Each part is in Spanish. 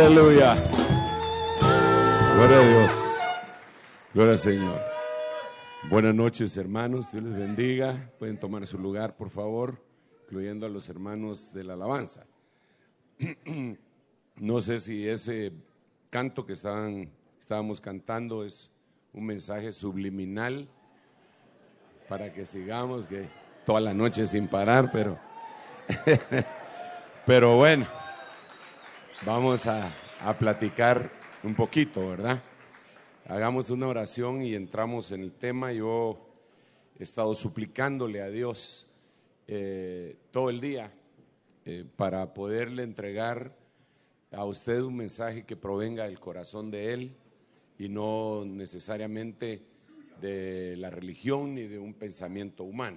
Aleluya. Gloria a Dios. Gloria al Señor. Buenas noches, hermanos. Dios les bendiga. Pueden tomar su lugar, por favor, incluyendo a los hermanos de la alabanza. No sé si ese canto que estábamos cantando es un mensaje subliminal para que sigamos que toda la noche sin parar, pero bueno, vamos a platicar un poquito, ¿verdad? Hagamos una oración y entramos en el tema. Yo he estado suplicándole a Dios todo el día para poderle entregar a usted un mensaje que provenga del corazón de Él y no necesariamente de la religión ni de un pensamiento humano.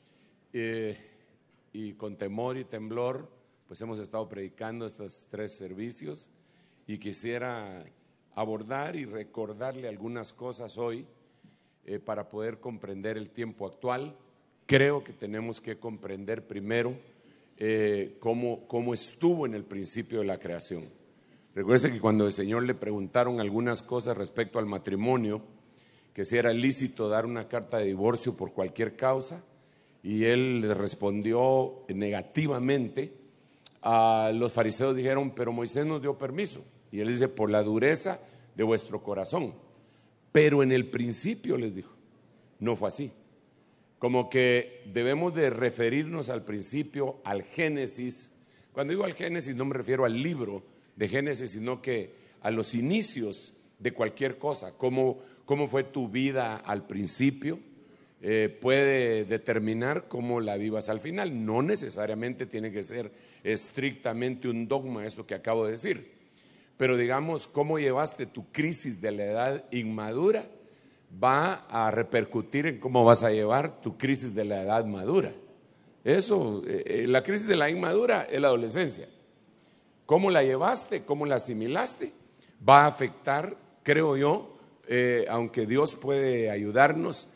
Y con temor y temblor, pues hemos estado predicando estos 3 servicios y quisiera abordar y recordarle algunas cosas hoy para poder comprender el tiempo actual. Creo que tenemos que comprender primero cómo estuvo en el principio de la creación. Recuerde que cuando el Señor le preguntaron algunas cosas respecto al matrimonio, que si era lícito dar una carta de divorcio por cualquier causa, y Él le respondió negativamente, los fariseos dijeron, pero Moisés nos dio permiso. Y Él dice, por la dureza de vuestro corazón. Pero en el principio les dijo, no fue así. Como que debemos de referirnos al principio, al Génesis. Cuando digo al Génesis no me refiero al libro de Génesis, sino que a los inicios de cualquier cosa. Cómo fue tu vida al principio, puede determinar cómo la vivas al final. No necesariamente tiene que ser estrictamente un dogma eso que acabo de decir, pero digamos cómo llevaste tu crisis de la edad inmadura va a repercutir en cómo vas a llevar tu crisis de la edad madura. Eso, la crisis de la inmadura es la adolescencia. Cómo la llevaste, cómo la asimilaste, va a afectar, creo yo, aunque Dios puede ayudarnos,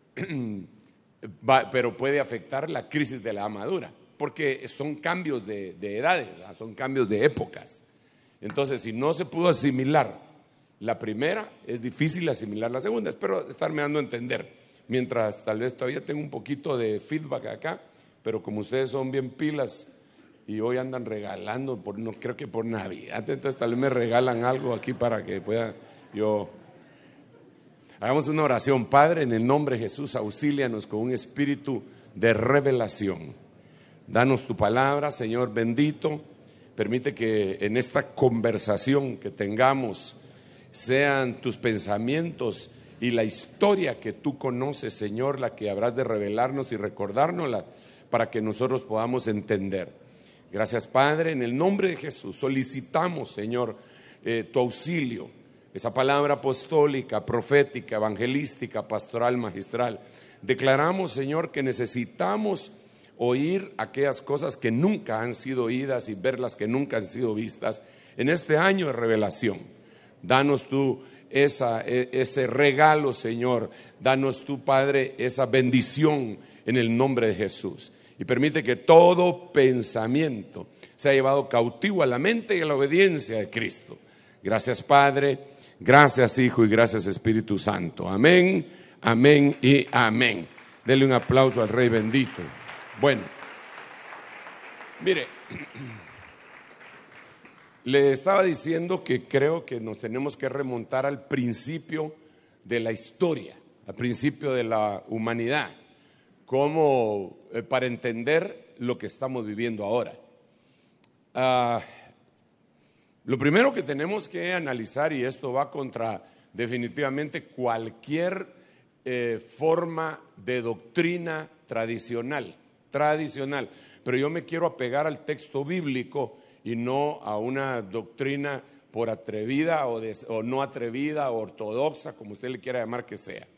pero puede afectar la crisis de la madura, porque son cambios de edades, son cambios de épocas. Entonces, si no se pudo asimilar la primera, es difícil asimilar la segunda. Espero estarme dando a entender. Mientras tal vez todavía tengo un poquito de feedback acá, pero como ustedes son bien pilas y hoy andan regalando, no creo que por Navidad, entonces tal vez me regalan algo aquí para que pueda yo. Hagamos una oración. Padre, en el nombre de Jesús, auxílianos con un espíritu de revelación. Danos tu palabra, Señor bendito. Permite que en esta conversación que tengamos sean tus pensamientos y la historia que tú conoces, Señor, la que habrás de revelarnos y recordárnosla para que nosotros podamos entender. Gracias, Padre, en el nombre de Jesús solicitamos, Señor, tu auxilio. Esa palabra apostólica, profética, evangelística, pastoral, magistral. Declaramos, Señor, que necesitamos oír aquellas cosas que nunca han sido oídas y ver las que nunca han sido vistas en este año de revelación. Danos tú ese regalo, Señor. Danos tú, Padre, esa bendición en el nombre de Jesús. Y permite que todo pensamiento sea llevado cautivo a la mente y a la obediencia de Cristo. Gracias, Padre. Gracias, Hijo, y gracias, Espíritu Santo. Amén, amén y amén. Denle un aplauso al Rey bendito. Bueno, mire, le estaba diciendo que creo que nos tenemos que remontar al principio de la historia, al principio de la humanidad, como para entender lo que estamos viviendo ahora. Lo primero que tenemos que analizar, y esto va contra definitivamente cualquier forma de doctrina tradicional, pero yo me quiero apegar al texto bíblico y no a una doctrina por atrevida o no atrevida, o ortodoxa, como usted le quiera llamar que sea.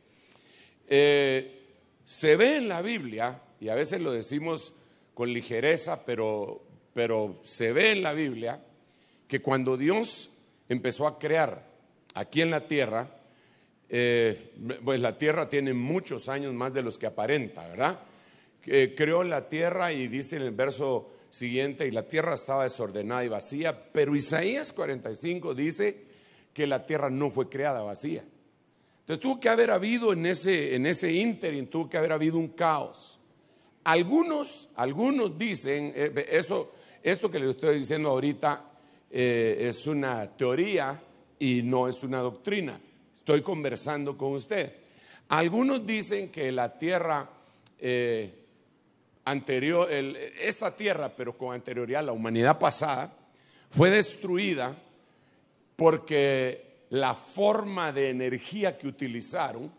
Se ve en la Biblia, y a veces lo decimos con ligereza, pero se ve en la Biblia que cuando Dios empezó a crear aquí en la tierra, pues la tierra tiene muchos años más de los que aparenta, ¿verdad? Creó la tierra y dice en el verso siguiente, y la tierra estaba desordenada y vacía. Pero Isaías 45 dice que la tierra no fue creada vacía. Entonces tuvo que haber habido en ese ínterin, tuvo que haber habido un caos. Algunos dicen, esto que les estoy diciendo ahorita es una teoría y no es una doctrina. Estoy conversando con usted. Algunos dicen que la tierra anterior, esta tierra, pero con anterioridad a la humanidad pasada, fue destruida porque la forma de energía que utilizaron,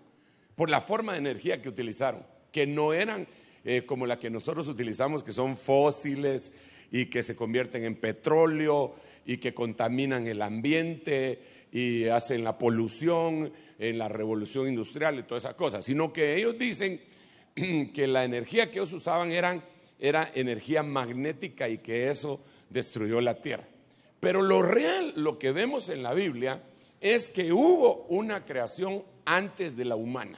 que no eran como la que nosotros utilizamos, que son fósiles y que se convierten en petróleo y que contaminan el ambiente y hacen la polución en la revolución industrial y todas esas cosas, sino que ellos dicen que la energía que ellos usaban era energía magnética y que eso destruyó la tierra. Pero lo real, lo que vemos en la Biblia, es que hubo una creación antes de la humana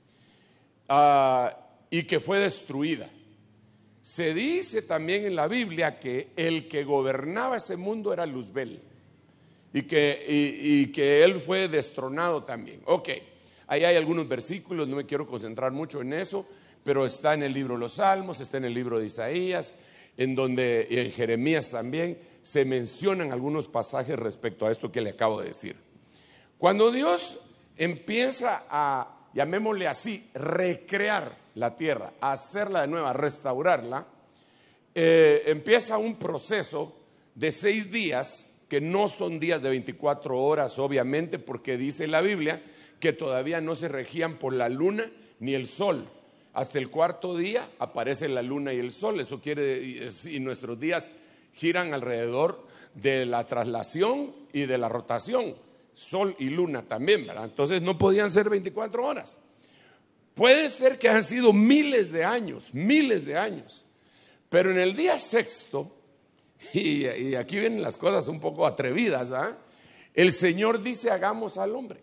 y que fue destruida. Se dice también en la Biblia que el que gobernaba ese mundo era Luzbel y que él fue destronado también. Ok, ahí hay algunos versículos, no me quiero concentrar mucho en eso, pero está en el libro de los Salmos, está en el libro de Isaías, en donde en Jeremías también se mencionan algunos pasajes respecto a esto que le acabo de decir. Cuando Dios empieza a, llamémosle así, recrear la tierra, a hacerla de nuevo, a restaurarla, empieza un proceso de 6 días, que no son días de 24 horas, obviamente, porque dice la Biblia que todavía no se regían por la luna ni el sol. Hasta el 4.º día aparece la luna y el sol. Eso quiere decir, y nuestros días giran alrededor de la traslación y de la rotación. Sol y luna también, ¿verdad? Entonces no podían ser 24 horas. Puede ser que han sido miles de años, pero en el día 6º, y aquí vienen las cosas un poco atrevidas, ¿verdad? El Señor dice: hagamos al hombre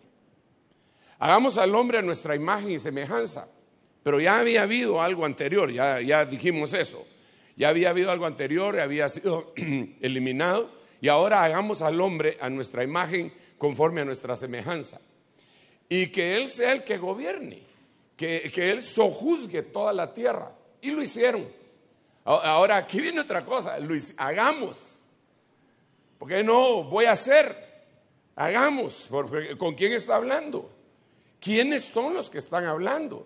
a nuestra imagen y semejanza. Pero ya había habido algo anterior, ya dijimos eso, ya había habido algo anterior, había sido eliminado, y ahora hagamos al hombre a nuestra imagen conforme a nuestra semejanza, y que Él sea el que gobierne, que Él sojuzgue toda la tierra. Y lo hicieron. Ahora aquí viene otra cosa, hagamos, porque no voy a hacer, hagamos, porque ¿con quién está hablando? ¿Quiénes son los que están hablando?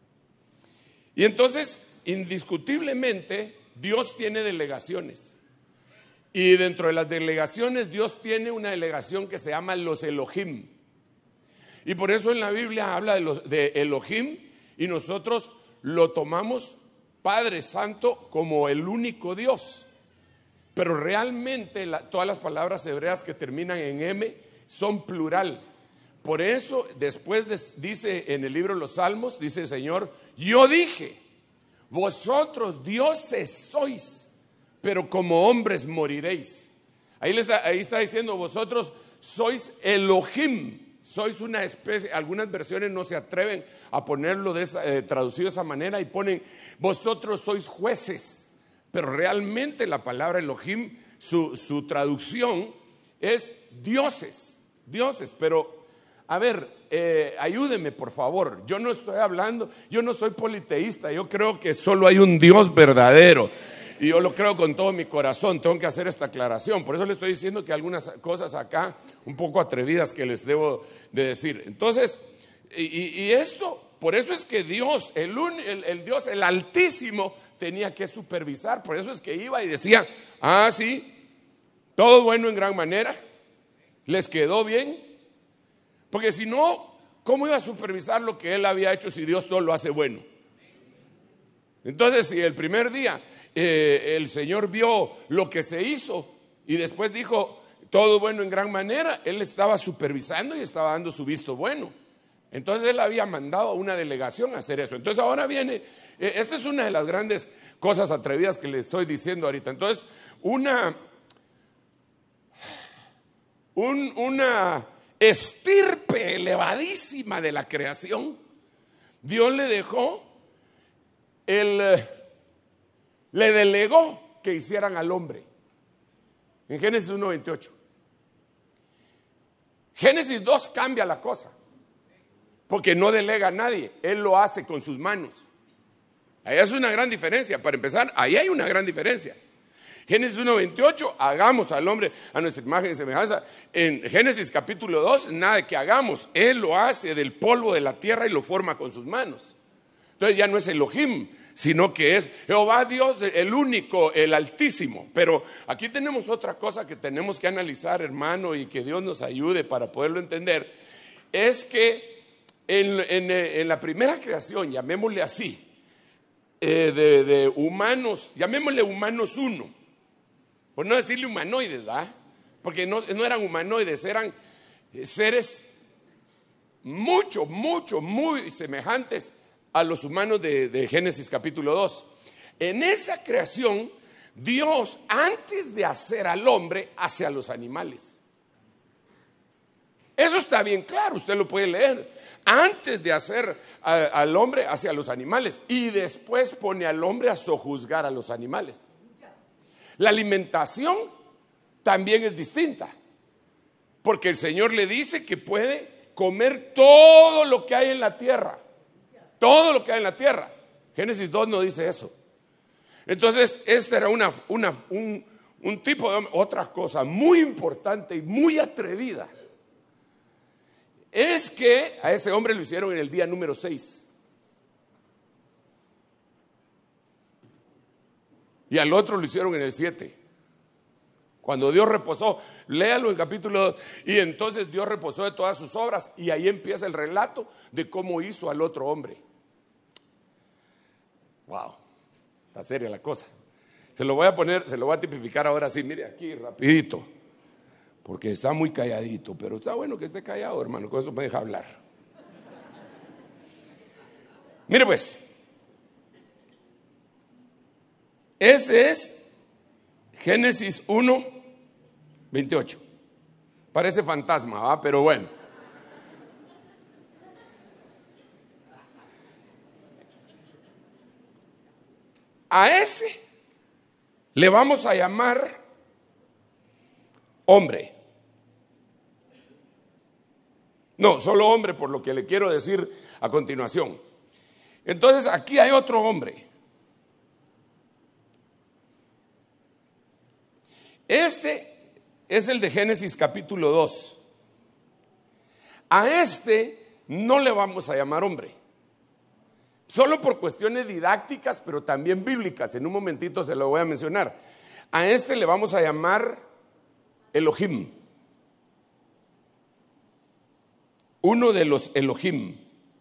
Y entonces, indiscutiblemente, Dios tiene delegaciones. Y dentro de las delegaciones, Dios tiene una delegación que se llama los Elohim. Y por eso en la Biblia habla de Elohim, y nosotros lo tomamos, Padre Santo, como el único Dios. Pero realmente todas las palabras hebreas que terminan en M son plural. Por eso después dice en el libro de los Salmos, dice el Señor: yo dije, vosotros dioses sois, pero como hombres moriréis. Ahí está diciendo: vosotros sois Elohim, sois una especie. Algunas versiones no se atreven a ponerlo traducido de esa manera y ponen: vosotros sois jueces. Pero realmente la palabra Elohim, su traducción es dioses. Pero a ver, ayúdeme por favor. Yo no estoy hablando, yo no soy politeísta. Yo creo que solo hay un Dios verdadero, y yo lo creo con todo mi corazón. Tengo que hacer esta aclaración. Por eso le estoy diciendo que algunas cosas acá un poco atrevidas que les debo de decir. Entonces, y esto, por eso es que Dios, el Dios, el Altísimo, tenía que supervisar. Por eso es que iba y decía: ah, sí, todo bueno en gran manera, les quedó bien. Porque si no, ¿cómo iba a supervisar lo que Él había hecho si Dios todo lo hace bueno? Entonces, si el primer día el Señor vio lo que se hizo y después dijo todo bueno en gran manera, Él estaba supervisando y estaba dando su visto bueno. Entonces Él había mandado a una delegación a hacer eso. Entonces ahora viene, esta es una de las grandes cosas atrevidas que le estoy diciendo ahorita. Entonces una estirpe elevadísima de la creación, Dios le dejó, le delegó que hicieran al hombre. En Génesis 1:28. Génesis 2 cambia la cosa, porque no delega a nadie, Él lo hace con sus manos. Ahí es una gran diferencia. Para empezar, ahí hay una gran diferencia. Génesis 1:28, hagamos al hombre a nuestra imagen y semejanza. En Génesis capítulo 2, nada de que hagamos, Él lo hace del polvo de la tierra y lo forma con sus manos. Entonces ya no es Elohim, sino que es Jehová Dios, el único, el Altísimo. Pero aquí tenemos otra cosa que tenemos que analizar, hermano, y que Dios nos ayude para poderlo entender. Es que en la primera creación, llamémosle así, de humanos, llamémosle humanos 1, por no decirle humanoides, ¿verdad? Porque no eran humanoides, eran seres muy semejantes a los humanos de Génesis capítulo 2. En esa creación, Dios, antes de hacer al hombre, hace a los animales. Eso está bien claro, usted lo puede leer. Antes de hacer al hombre, hace a los animales, y después pone al hombre a sojuzgar a los animales. La alimentación también es distinta, porque el Señor le dice que puede comer todo lo que hay en la tierra. Todo lo que hay en la tierra. Génesis 2 no dice eso. Entonces, esta era un tipo de hombre. Otra cosa muy importante y muy atrevida es que a ese hombre lo hicieron en el día número 6. Y al otro lo hicieron en el 7. Cuando Dios reposó, léalo en capítulo 2. Y entonces Dios reposó de todas sus obras. Y ahí empieza el relato de cómo hizo al otro hombre. Wow, está seria la cosa. Se lo voy a tipificar ahora sí. Mire aquí, rapidito, porque está muy calladito. Pero está bueno que esté callado, hermano, con eso me deja hablar. Mire pues, ese es Génesis 1:28. Parece fantasma, ¿va? Pero bueno. A ese le vamos a llamar hombre. No, solo hombre, por lo que le quiero decir a continuación. Entonces aquí hay otro hombre. Este es el de Génesis capítulo 2. A este no le vamos a llamar hombre, solo por cuestiones didácticas, pero también bíblicas. En un momentito se lo voy a mencionar. A este le vamos a llamar Elohim. Uno de los Elohim.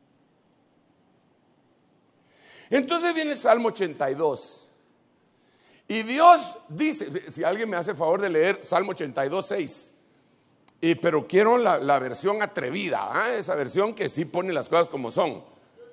Entonces viene Salmo 82. Y Dios dice, si alguien me hace favor de leer Salmo 82:6. Pero quiero la versión atrevida, esa versión que sí pone las cosas como son.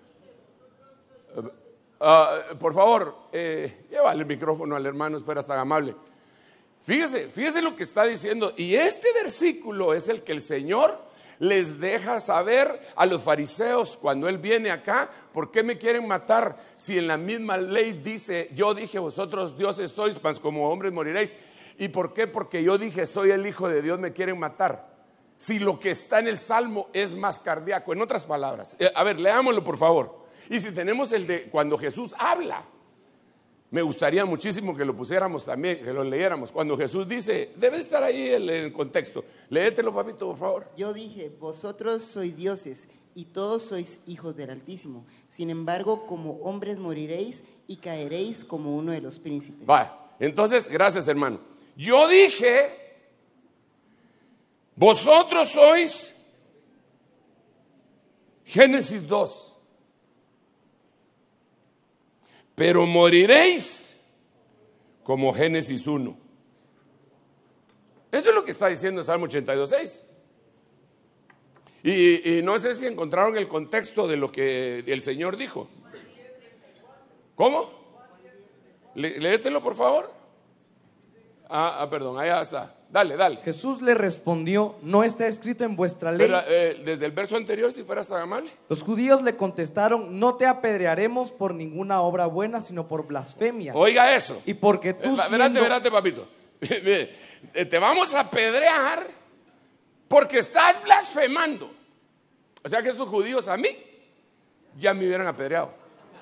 Por favor, llévale el micrófono al hermano, fuera tan amable. Fíjese lo que está diciendo. Y este versículo es el que el Señor les deja saber a los fariseos cuando Él viene acá. ¿Por qué me quieren matar? Si en la misma ley dice, yo dije vosotros dioses sois, mas como hombres moriréis. ¿Y por qué? Porque yo dije soy el Hijo de Dios, me quieren matar. Si lo que está en el Salmo es más cardíaco. En otras palabras, a ver, leámoslo por favor. Y si tenemos el de cuando Jesús habla, me gustaría muchísimo que lo pusiéramos también, que lo leyéramos. Cuando Jesús dice, debe estar ahí el contexto. Léetelo, papito, por favor. Yo dije, vosotros sois dioses y todos sois hijos del Altísimo. Sin embargo, como hombres moriréis y caeréis como uno de los príncipes. Va, entonces, gracias, hermano. Yo dije, vosotros sois Génesis 2. Pero moriréis como Génesis 1. Eso es lo que está diciendo el Salmo 82:6. Y no sé si encontraron el contexto de lo que el Señor dijo. ¿Cómo? Léetelo por favor. Perdón, allá está. Dale, dale. Jesús le respondió: ¿no está escrito en vuestra ley? Pero, desde el verso anterior, si fueras tan amable. Los judíos le contestaron: no te apedrearemos por ninguna obra buena, sino por blasfemia. Oiga eso. Y porque tú Verate, papito. Te vamos a apedrear porque estás blasfemando. O sea que esos judíos a mí ya me hubieran apedreado.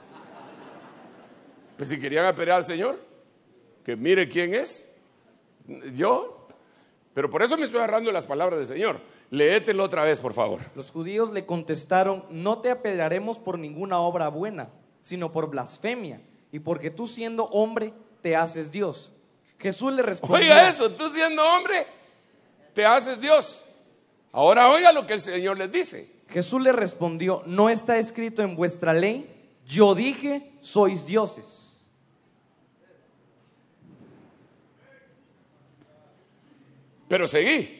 Pues si querían apedrear al Señor, que mire quién es. Yo. Pero por eso me estoy agarrando las palabras del Señor. Léetelo otra vez, por favor. Los judíos le contestaron: no te apedrearemos por ninguna obra buena, sino por blasfemia, y porque tú siendo hombre te haces Dios. Jesús le respondió: oiga eso, tú siendo hombre te haces Dios. Ahora oiga lo que el Señor les dice. Jesús le respondió: ¿no está escrito en vuestra ley? Yo dije, sois dioses. Pero seguí.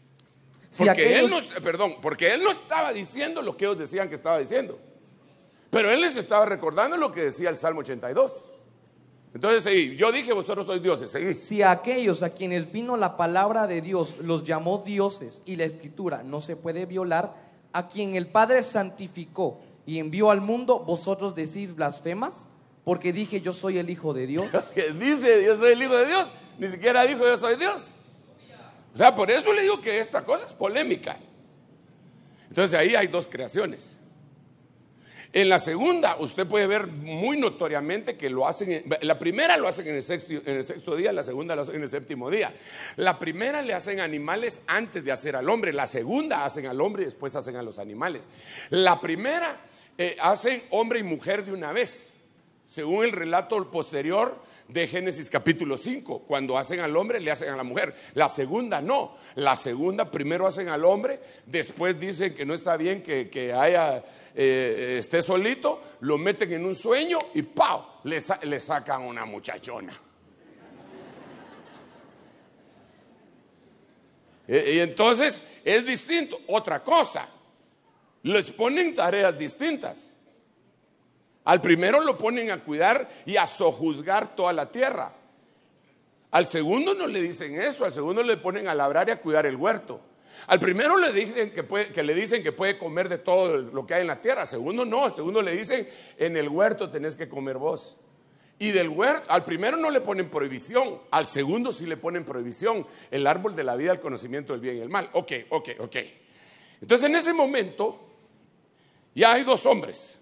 Porque él no estaba diciendo lo que ellos decían que estaba diciendo. Pero él les estaba recordando lo que decía el Salmo 82. Entonces seguí. Yo dije, vosotros sois dioses. Seguí. Si a aquellos a quienes vino la palabra de Dios los llamó dioses, y la escritura no se puede violar, a quien el Padre santificó y envió al mundo, vosotros decís blasfemas, porque dije yo soy el Hijo de Dios. Que dice yo soy el Hijo de Dios, ni siquiera dijo yo soy Dios. O sea, por eso le digo que esta cosa es polémica. Entonces ahí hay dos creaciones. En la segunda, usted puede ver muy notoriamente que lo hacen. La primera lo hacen en el sexto día, la segunda lo hacen en el séptimo día. La primera le hacen animales antes de hacer al hombre. La segunda hacen al hombre y después hacen a los animales. La primera hacen hombre y mujer de una vez, según el relato posterior de Génesis capítulo 5. Cuando hacen al hombre, le hacen a la mujer. La segunda no. La segunda primero hacen al hombre, después dicen que no está bien que esté solito, lo meten en un sueño y ¡pau! Le sacan una muchachona. Y entonces es distinto. Otra cosa, les ponen tareas distintas. Al primero lo ponen a cuidar y a sojuzgar toda la tierra. Al segundo no le dicen eso. Al segundo le ponen a labrar y a cuidar el huerto. Al primero le dicen que puede comer de todo lo que hay en la tierra. Al segundo no. Al segundo le dicen: en el huerto tenés que comer vos. Y del huerto, al primero no le ponen prohibición. Al segundo sí le ponen prohibición: el árbol de la vida, el conocimiento del bien y el mal. Ok. Entonces en ese momento ya hay dos hombres.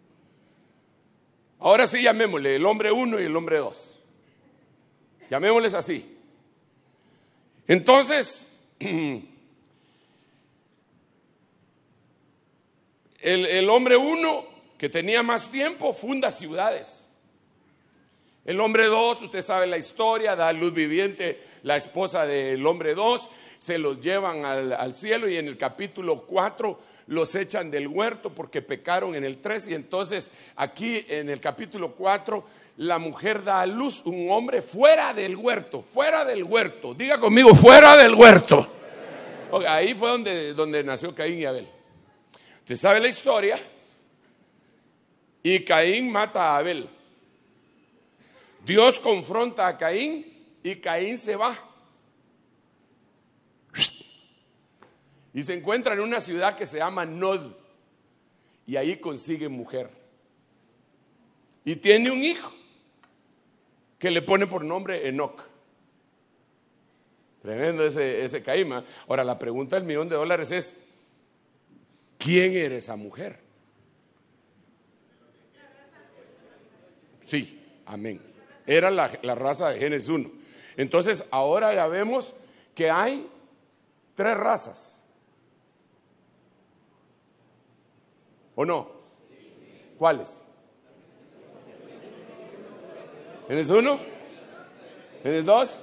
Ahora sí llamémosle el hombre 1 y el hombre 2. Llamémosles así. Entonces, el hombre 1, que tenía más tiempo, funda ciudades. El hombre 2, usted sabe la historia, da luz viviente, la esposa del hombre 2, se los llevan al cielo, y en el capítulo 4 los echan del huerto porque pecaron en el 3. Y entonces aquí en el capítulo 4 la mujer da a luz un hombre fuera del huerto. Diga conmigo, fuera del huerto. Okay, ahí fue donde nació Caín y Abel. Usted sabe la historia. Y Caín mata a Abel. Dios confronta a Caín y Caín se va. Y se encuentra en una ciudad que se llama Nod. Y ahí consigue mujer. Y tiene un hijo que le pone por nombre Enoc. Tremendo ese Caín. Ahora la pregunta del $1,000,000 es: ¿quién era esa mujer? Sí, amén. Era la raza de Génesis 1. Entonces ahora ya vemos que hay 3 razas. ¿O no? ¿Cuáles? Génesis 1, Génesis 2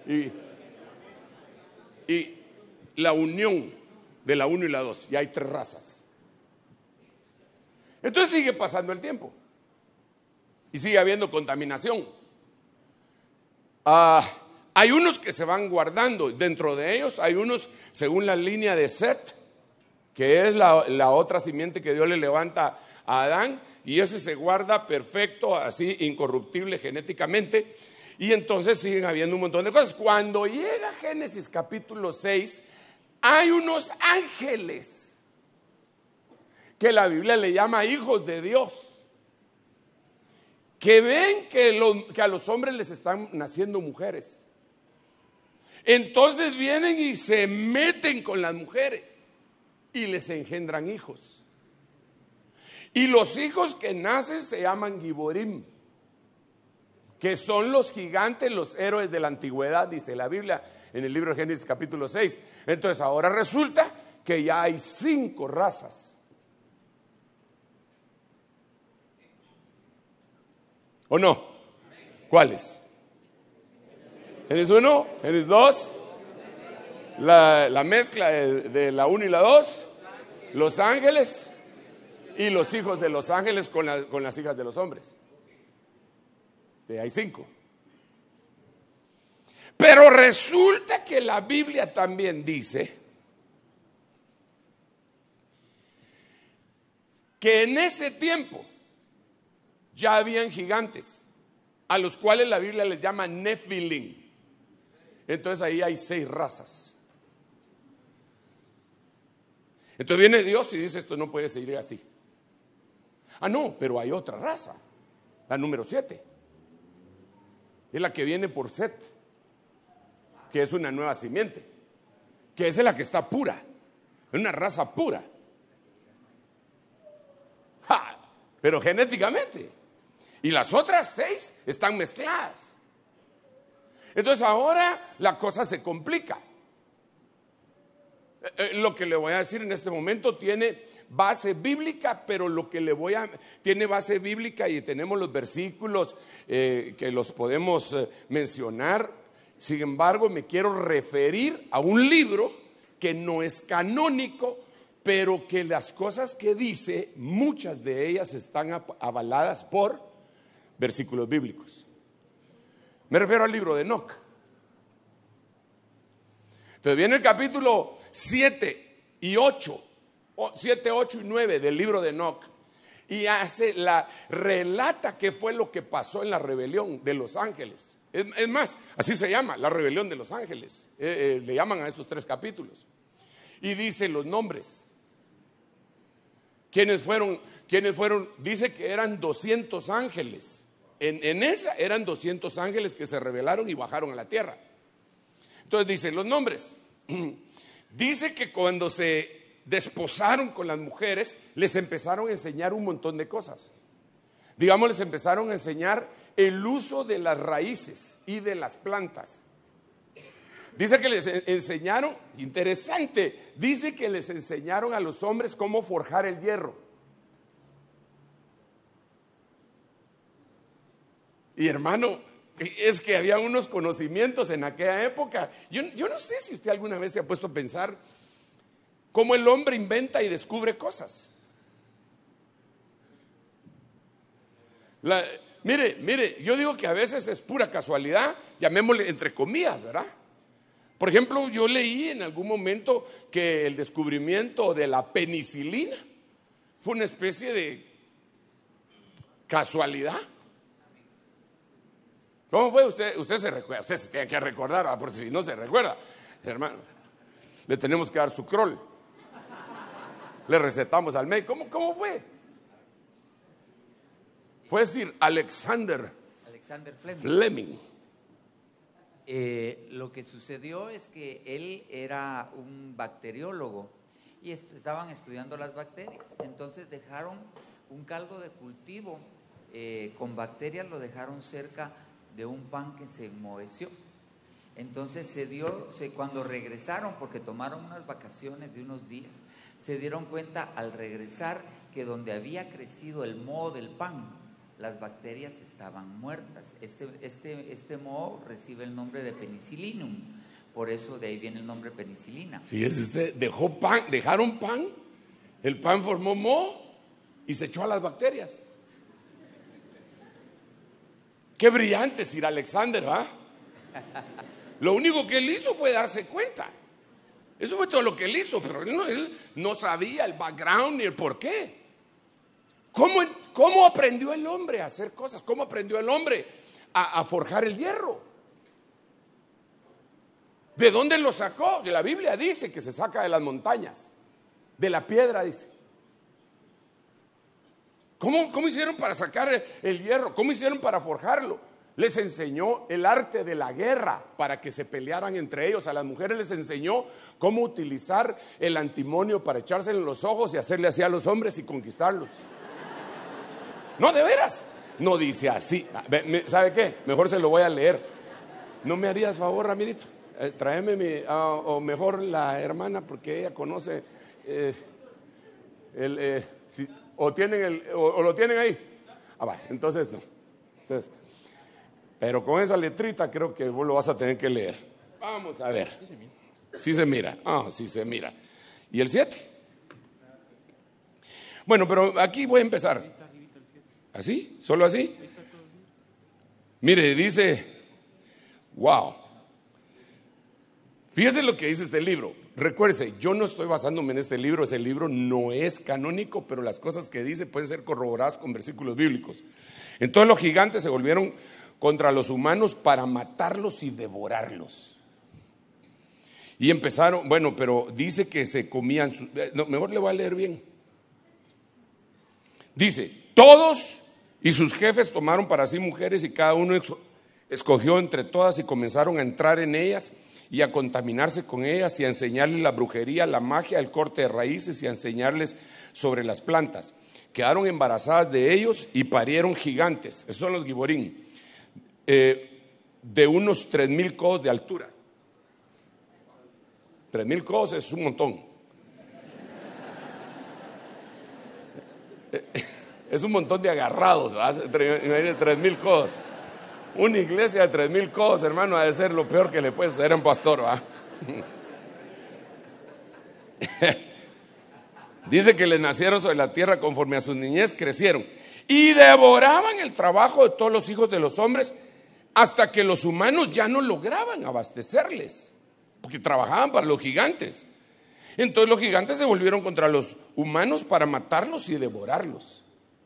y la unión de la 1 y la 2. Y hay 3 razas. Entonces sigue pasando el tiempo y sigue habiendo contaminación. Hay unos que se van guardando. Dentro de ellos hay unos según la línea de Set, que es la otra simiente que Dios le levanta a Adán, y ese se guarda perfecto, así incorruptible genéticamente. Y entonces siguen habiendo un montón de cosas. Cuando llega Génesis capítulo 6, hay unos ángeles que la Biblia le llama hijos de Dios, que ven que a los hombres les están naciendo mujeres. Entonces vienen y se meten con las mujeres y les engendran hijos. Y los hijos que nacen se llaman Giborim, que son los gigantes, los héroes de la antigüedad, dice la Biblia en el libro de Génesis capítulo 6. Entonces ahora resulta que ya hay 5 razas. ¿O no? ¿Cuáles? Génesis 1, Génesis 2, la mezcla de la 1 y la 2, los ángeles y los hijos de los ángeles con las hijas de los hombres. Hay 5. Pero resulta que la Biblia también dice que en ese tiempo ya habían gigantes, a los cuales la Biblia les llama Nefilim. Entonces ahí hay 6 razas. Entonces viene Dios y dice: esto no puede seguir así. Ah, no, pero hay otra raza, la número 7. Es la que viene por Set, que es una nueva simiente, que es la que está pura, es una raza pura. ¡Ja! Pero genéticamente. Y las otras 6 están mezcladas. Entonces ahora la cosa se complica. Lo que le voy a decir en este momento tiene base bíblica, pero tiene base bíblica y tenemos los versículos que los podemos mencionar. Sin embargo, me quiero referir a un libro que no es canónico, pero que las cosas que dice, muchas de ellas están avaladas por versículos bíblicos. Me refiero al libro de Enoc. Entonces viene el capítulo 7 y 8, 7, 8 y 9 del libro de Enoc, y relata qué fue lo que pasó en la rebelión de los ángeles. Es más, así se llama, la rebelión de los ángeles. Le llaman a estos 3 capítulos. Y dice los nombres. ¿Quiénes fueron? Dice que eran 200 ángeles. En esa eran 200 ángeles que se rebelaron y bajaron a la tierra. Entonces dicen los nombres. Dice que cuando se desposaron con las mujeres, les empezaron a enseñar un montón de cosas. Digamos, les empezaron a enseñar el uso de las raíces y de las plantas. Dice que les enseñaron, interesante, dice que les enseñaron a los hombres cómo forjar el hierro. Y hermano, es que había unos conocimientos en aquella época. Yo no sé si usted alguna vez se ha puesto a pensar cómo el hombre inventa y descubre cosas. Mire, yo digo que a veces es pura casualidad, llamémosle entre comillas, ¿verdad? Por ejemplo, yo leí en algún momento que el descubrimiento de la penicilina fue una especie de casualidad. ¿Cómo fue? Usted se recuerda, usted se tiene que recordar, porque si no se recuerda, hermano, le tenemos que dar su crol. Le recetamos al médico. ¿Cómo fue? Fue decir Alexander Fleming. Lo que sucedió es que él era un bacteriólogo y estaban estudiando las bacterias. Entonces dejaron un caldo de cultivo con bacterias, lo dejaron cerca de un pan que se enmoheció. Entonces cuando regresaron, porque tomaron unas vacaciones de unos días, se dieron cuenta al regresar que donde había crecido el moho del pan, las bacterias estaban muertas. Este moho recibe el nombre de penicillinum, por eso de ahí viene el nombre penicilina. Fíjese usted, dejaron pan, el pan formó moho y se echó a las bacterias. Qué brillante Sir Alexander, ¿va? Lo único que él hizo fue darse cuenta. Eso fue todo lo que él hizo, pero él no sabía el background ni el por qué. ¿Cómo aprendió el hombre a hacer cosas? ¿Cómo aprendió el hombre a forjar el hierro. ¿De dónde lo sacó? La Biblia dice que se saca de las montañas, de la piedra, dice. ¿Cómo hicieron para sacar el hierro? ¿Cómo hicieron para forjarlo? Les enseñó el arte de la guerra para que se pelearan entre ellos. A las mujeres les enseñó cómo utilizar el antimonio para echarse en los ojos y hacerle así a los hombres y conquistarlos. No, de veras. No dice así. ¿Sabe qué? Mejor se lo voy a leer. ¿No me harías favor, Ramirito? Tráeme o mejor la hermana, porque ella conoce o lo tienen ahí. Va, entonces no. Entonces, pero con esa letrita creo que vos lo vas a tener que leer. Vamos a ver. Sí se mira. Sí se mira. ¿Y el 7? Bueno, pero aquí voy a empezar. ¿Así? ¿Solo así? Mire, dice, wow. Fíjese lo que dice este libro. Recuérdese, yo no estoy basándome en este libro. Ese libro no es canónico, pero las cosas que dice pueden ser corroboradas con versículos bíblicos. Entonces los gigantes se volvieron contra los humanos para matarlos y devorarlos. Y empezaron, bueno, pero dice que se comían, no, mejor le voy a leer bien. Dice, todos y sus jefes tomaron para sí mujeres y cada uno escogió entre todas y comenzaron a entrar en ellas y a contaminarse con ellas y a enseñarles la brujería, la magia, el corte de raíces y a enseñarles sobre las plantas. Quedaron embarazadas de ellos y parieron gigantes. Esos son los giborín. De unos 3,000 codos de altura. 3,000 codos es un montón. Es un montón de agarrados, 3,000 codos. Una iglesia de 3,000 codos, hermano, ha de ser lo peor que le puede hacer a un pastor, ¿va? Dice que les nacieron sobre la tierra conforme a su niñez, crecieron y devoraban el trabajo de todos los hijos de los hombres, hasta que los humanos ya no lograban abastecerles, porque trabajaban para los gigantes. Entonces los gigantes se volvieron contra los humanos para matarlos y devorarlos.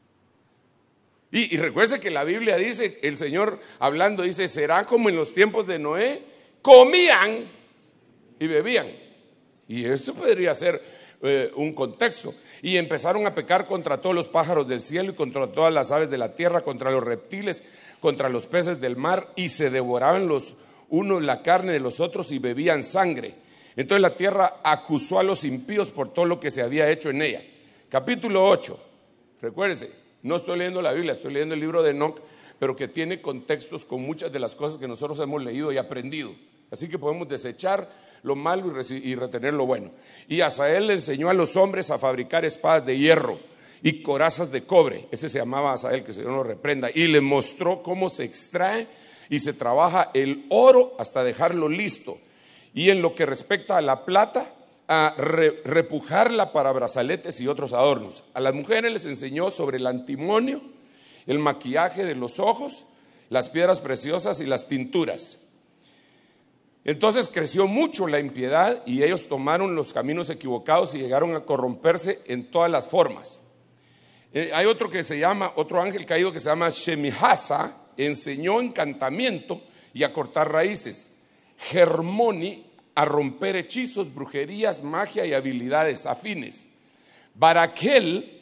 Y recuerde que la Biblia dice, el Señor hablando dice, será como en los tiempos de Noé, comían y bebían. Y esto podría ser un contexto. Y empezaron a pecar contra todos los pájaros del cielo y contra todas las aves de la tierra, contra los reptiles, contra los peces del mar, y se devoraban los unos la carne de los otros y bebían sangre. Entonces la tierra acusó a los impíos por todo lo que se había hecho en ella. Capítulo 8, recuérdense, no estoy leyendo la Biblia, estoy leyendo el libro de Enoc, pero que tiene contextos con muchas de las cosas que nosotros hemos leído y aprendido. Así que podemos desechar lo malo y retener lo bueno. Y Asael le enseñó a los hombres a fabricar espadas de hierro y corazas de cobre. Ese se llamaba Asael, que el Señor lo reprenda. Y le mostró cómo se extrae y se trabaja el oro hasta dejarlo listo. Y en lo que respecta a la plata, a repujarla para brazaletes y otros adornos. A las mujeres les enseñó sobre el antimonio, el maquillaje de los ojos, las piedras preciosas y las tinturas. Entonces creció mucho la impiedad y ellos tomaron los caminos equivocados y llegaron a corromperse en todas las formas. Hay otro ángel caído que se llama Shemihasa, enseñó encantamiento y a cortar raíces. Hermoni, a romper hechizos, brujerías, magia y habilidades afines. Baraquel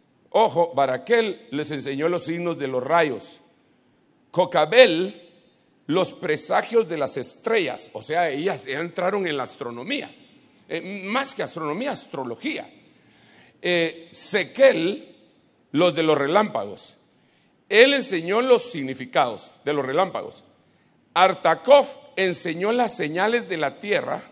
les enseñó los signos de los rayos. Cocabel, los presagios de las estrellas. O sea, ellas ya entraron en la astronomía, más que astronomía, astrología. Sequel, los de los relámpagos. Él enseñó los significados de los relámpagos. Artakov enseñó las señales de la tierra.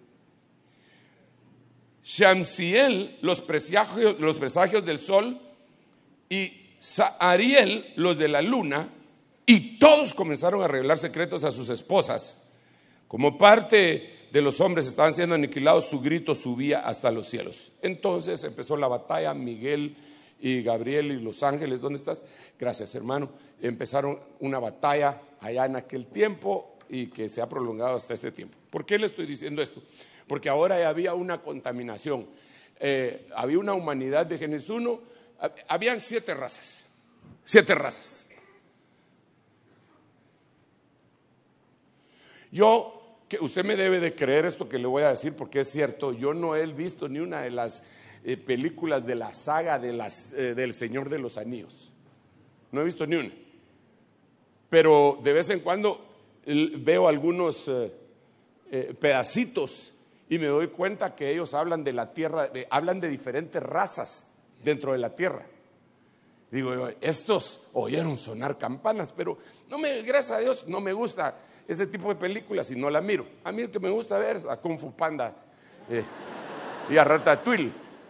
Shamsiel, los presagios del sol. Y Saariel, los de la luna. Y todos comenzaron a revelar secretos a sus esposas. Como parte de los hombres estaban siendo aniquilados, su grito subía hasta los cielos. Entonces empezó la batalla. Miguel y Gabriel y los ángeles, ¿dónde estás? Gracias, hermano. Empezaron una batalla allá en aquel tiempo y que se ha prolongado hasta este tiempo. ¿Por qué le estoy diciendo esto? Porque ahora ya había una contaminación. Había una humanidad de Génesis 1, habían 7 razas. que usted me debe de creer esto que le voy a decir porque es cierto, yo no he visto ni una de las películas de la saga del Señor de los Anillos. No he visto ni una. Pero de vez en cuando veo algunos pedacitos y me doy cuenta que ellos hablan de la tierra, hablan de diferentes razas dentro de la tierra. Digo, estos oyeron sonar campanas, pero gracias a Dios no me gusta ese tipo de películas y no la miro. A mí el que me gusta ver es a Kung Fu Panda y a Ratatouille.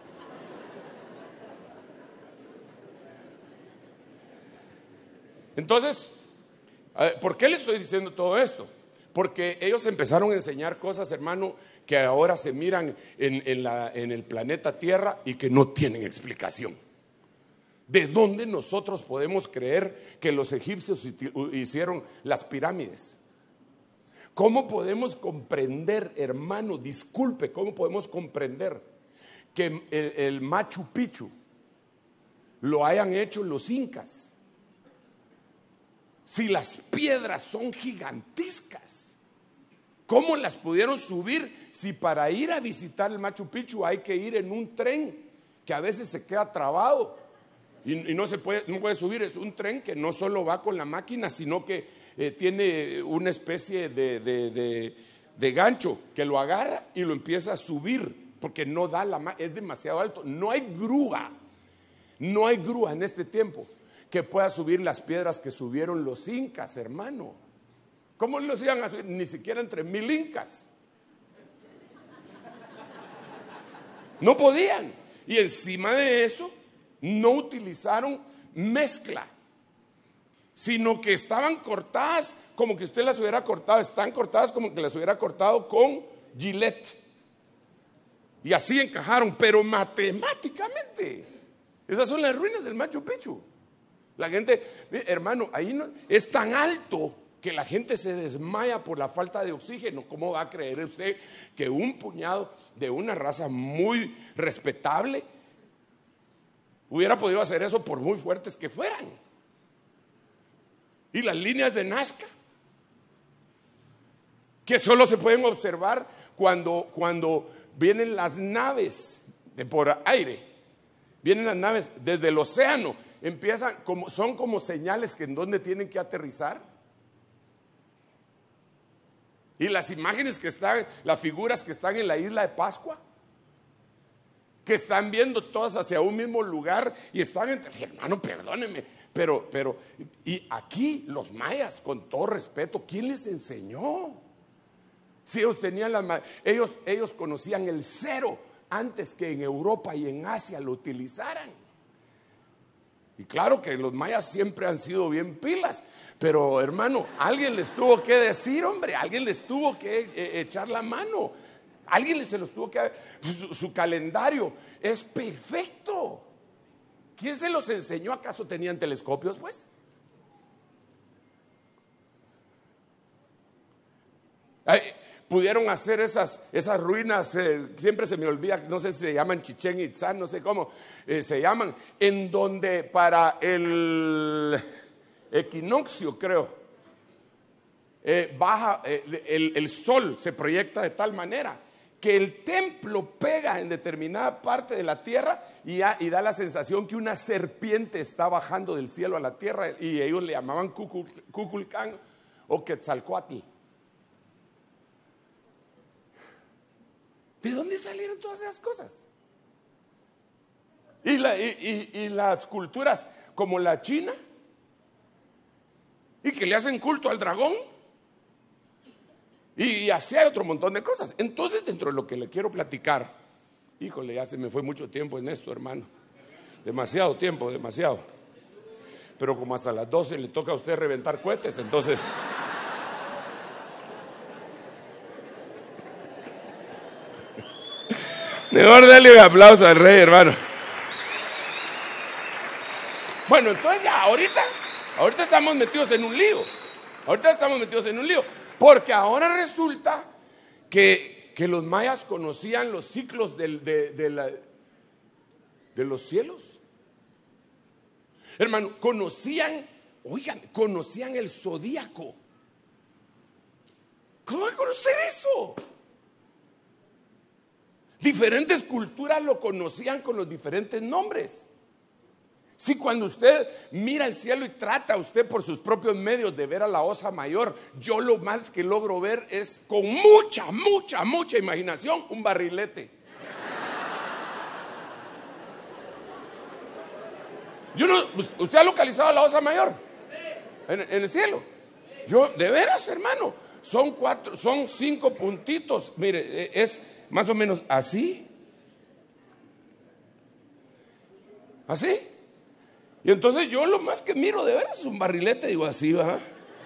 Entonces, ¿por qué le estoy diciendo todo esto? Porque ellos empezaron a enseñar cosas, hermano, que ahora se miran en el planeta Tierra y que no tienen explicación. ¿De dónde nosotros podemos creer que los egipcios hicieron las pirámides? ¿Cómo podemos comprender, hermano, disculpe, cómo podemos comprender que el Machu Picchu lo hayan hecho los incas? Si las piedras son gigantescas, ¿cómo las pudieron subir si para ir a visitar el Machu Picchu hay que ir en un tren que a veces se queda trabado y no puede subir? Es un tren que no solo va con la máquina, sino que tiene una especie de gancho que lo agarra y lo empieza a subir porque no da es demasiado alto. No hay grúa en este tiempo que pueda subir las piedras que subieron los incas, hermano. ¿Cómo los iban a subir? Ni siquiera entre 1000 incas. No podían. Y encima de eso, no utilizaron mezcla, sino que estaban cortadas como que usted las hubiera cortado. Están cortadas como que las hubiera cortado con Gillette. Y así encajaron, pero matemáticamente. Esas son las ruinas del Machu Picchu. La gente, hermano, ahí no, es tan alto que la gente se desmaya por la falta de oxígeno. ¿Cómo va a creer usted que un puñado de una raza muy respetable hubiera podido hacer eso por muy fuertes que fueran? Y las líneas de Nazca, que solo se pueden observar cuando vienen las naves por aire, vienen las naves desde el océano. Son como señales que en donde tienen que aterrizar. Y las imágenes que están, las figuras que están en la isla de Pascua, que están viendo todas hacia un mismo lugar y están hermano, perdónenme, pero y aquí los mayas, con todo respeto, ¿quién les enseñó? Si ellos tenían ellos conocían el cero antes que en Europa y en Asia lo utilizaran. Y claro que los mayas siempre han sido bien pilas, pero hermano, alguien les tuvo que decir, hombre, alguien les tuvo que echar la mano, alguien se los tuvo que su calendario es perfecto. ¿Quién se los enseñó? ¿Acaso tenían telescopios, pues? Pudieron hacer esas ruinas, siempre se me olvida, no sé si se llaman Chichén Itzá, no sé cómo se llaman, en donde para el equinoccio, creo, baja el sol, se proyecta de tal manera que el templo pega en determinada parte de la tierra y da la sensación que una serpiente está bajando del cielo a la tierra, y ellos le llamaban Kukulcán o Quetzalcoatl. ¿De dónde salieron todas esas cosas? Y las culturas como la China, y que le hacen culto al dragón, y así hay otro montón de cosas. Entonces, dentro de lo que le quiero platicar, híjole, ya se me fue mucho tiempo en esto, hermano. Demasiado tiempo, demasiado. Pero como hasta las 12 le toca a usted reventar cohetes, entonces... Mejor darle un aplauso al rey, hermano. Bueno, entonces ya, ahorita estamos metidos en un lío. Porque ahora resulta que los mayas conocían los ciclos de los cielos. Hermano, conocían el zodíaco. ¿Cómo va a conocer eso? Diferentes culturas lo conocían con los diferentes nombres. Si cuando usted mira el cielo y trata usted por sus propios medios de ver a la Osa Mayor, yo lo más que logro ver es con mucha imaginación un barrilete. ¿Usted ha localizado a la Osa Mayor? En el cielo. Yo, de veras, hermano, son 5 puntitos. Mire, es más o menos así. Así. Y entonces yo lo más que miro de veras es un barrilete, digo así, ¿va?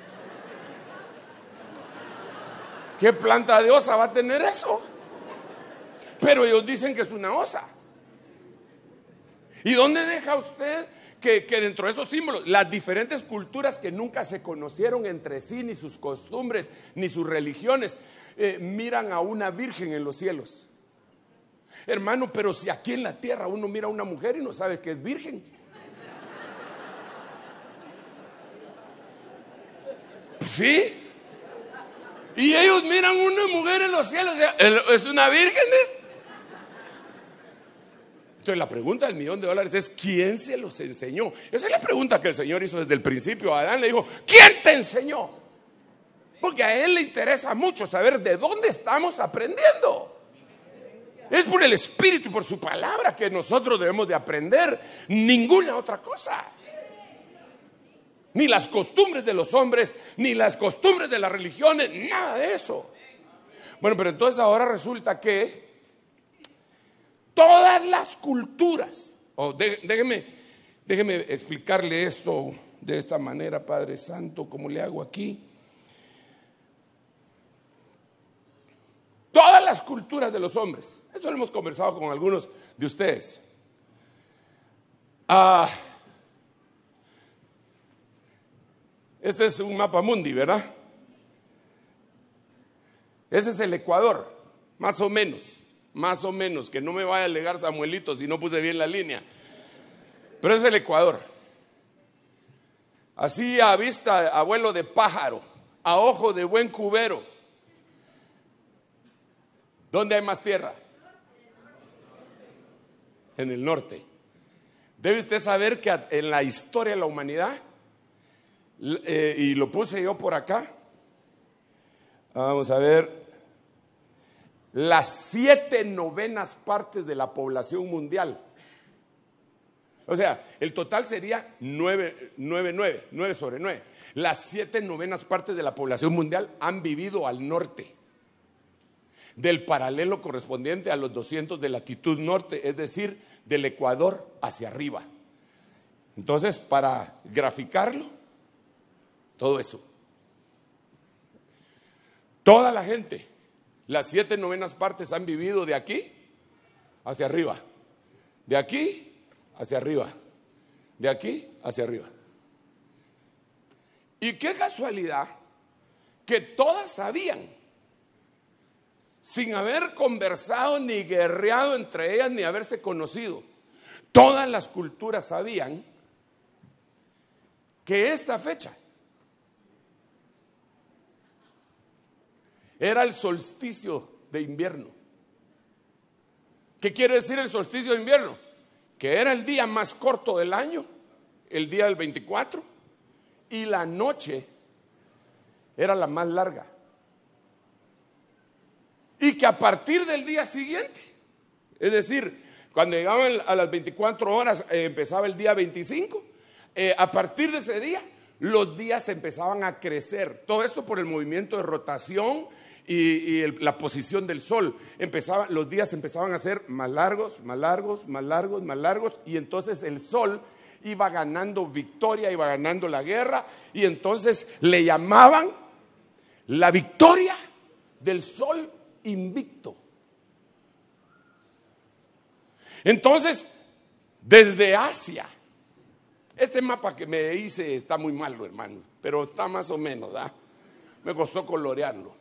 ¿Qué planta de osa va a tener eso? Pero ellos dicen que es una osa. ¿Y dónde deja usted que dentro de esos símbolos, las diferentes culturas que nunca se conocieron entre sí, ni sus costumbres, ni sus religiones, miran a una virgen en los cielos? Hermano, pero si aquí en la tierra uno mira a una mujer y no sabe que es virgen. ¿Sí? Y ellos miran a una mujer en los cielos, ¿es una virgen? Entonces la pregunta del $1.000.000 es: ¿quién se los enseñó? Esa es la pregunta que el Señor hizo desde el principio. A Adán le dijo: ¿quién te enseñó? Porque a él le interesa mucho saber de dónde estamos aprendiendo. Es por el Espíritu y por su palabra que nosotros debemos de aprender, ninguna otra cosa. Ni las costumbres de los hombres, ni las costumbres de las religiones, nada de eso. Bueno, pero entonces ahora resulta que todas las culturas, déjeme explicarle esto de esta manera, Padre Santo, como le hago aquí. Todas las culturas de los hombres, esto lo hemos conversado con algunos de ustedes. Este es un mapa mundi, ¿verdad? Ese es el Ecuador, más o menos, que no me vaya a alegar Samuelito si no puse bien la línea. Pero es el Ecuador. Así a vista, a vuelo de pájaro, a ojo de buen cubero. ¿Dónde hay más tierra? En el norte. Debe usted saber que en la historia de la humanidad, y lo puse yo por acá, vamos a ver, las 7/9 partes de la población mundial, o sea, el total sería 9 sobre 9. Las 7/9 partes de la población mundial han vivido al norte del paralelo correspondiente a los 200 de latitud norte, es decir, del Ecuador hacia arriba. Entonces, para graficarlo, todo eso, toda la gente, las 7/9 partes han vivido de aquí hacia arriba, de aquí hacia arriba, de aquí hacia arriba. Y qué casualidad que todas sabían, sin haber conversado ni guerreado entre ellas ni haberse conocido, todas las culturas sabían que esta fecha era el solsticio de invierno. ¿Qué quiere decir el solsticio de invierno? Que era el día más corto del año, el día del 24, y la noche era la más larga. Y que a partir del día siguiente, es decir, cuando llegaban a las 24 horas, empezaba el día 25, a partir de ese día, los días empezaban a crecer. Todo esto por el movimiento de rotación y la posición del sol. Los días empezaban a ser más largos, y entonces el sol iba ganando victoria, iba ganando la guerra, y entonces le llamaban la victoria del sol invicto. Entonces, desde Asia, este mapa que me hice está muy malo, hermano, pero está más o menos, ¿verdad? Me costó colorearlo.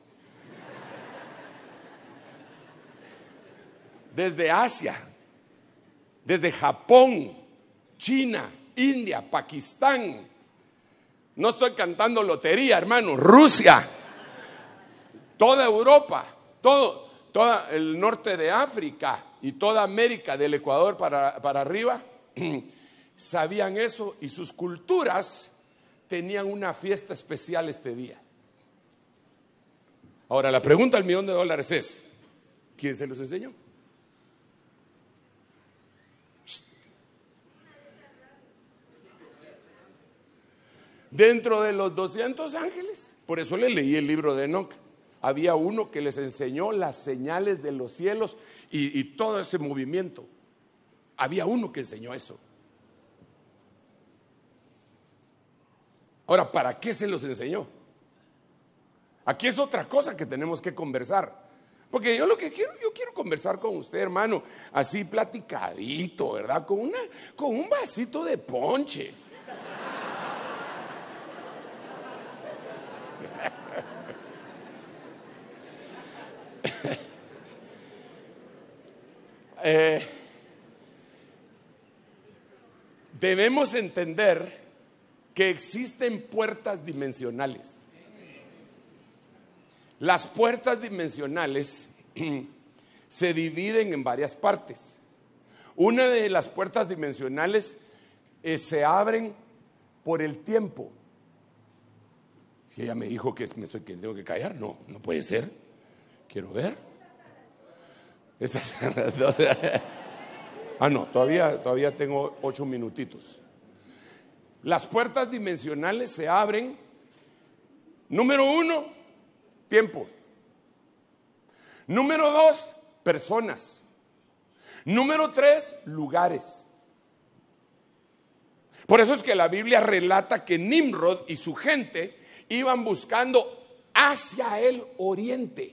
Desde Asia, desde Japón, China, India, Pakistán, no estoy cantando lotería, hermano, Rusia, toda Europa, todo el norte de África y toda América, del Ecuador para arriba, sabían eso, y sus culturas tenían una fiesta especial este día. Ahora, la pregunta al $1.000.000 es: ¿quién se los enseñó? Dentro de los 200 ángeles, por eso le leí el libro de Enoc, había uno que les enseñó las señales de los cielos y todo ese movimiento. Había uno que enseñó eso. Ahora, ¿para qué se los enseñó? Aquí es otra cosa que tenemos que conversar. Porque yo quiero conversar con usted, hermano, así platicadito, ¿verdad? Con un vasito de ponche. Debemos entender que existen puertas dimensionales. Las puertas dimensionales se dividen en varias partes. Una de las puertas dimensionales se abren por el tiempo. Y ella me dijo que tengo que callar. No puede ser. Quiero ver. No, todavía tengo 8 minutitos. Las puertas dimensionales se abren. Número 1, tiempo. Número 2, personas. Número 3, lugares. Por eso es que la Biblia relata que Nimrod y su gente iban buscando hacia el oriente.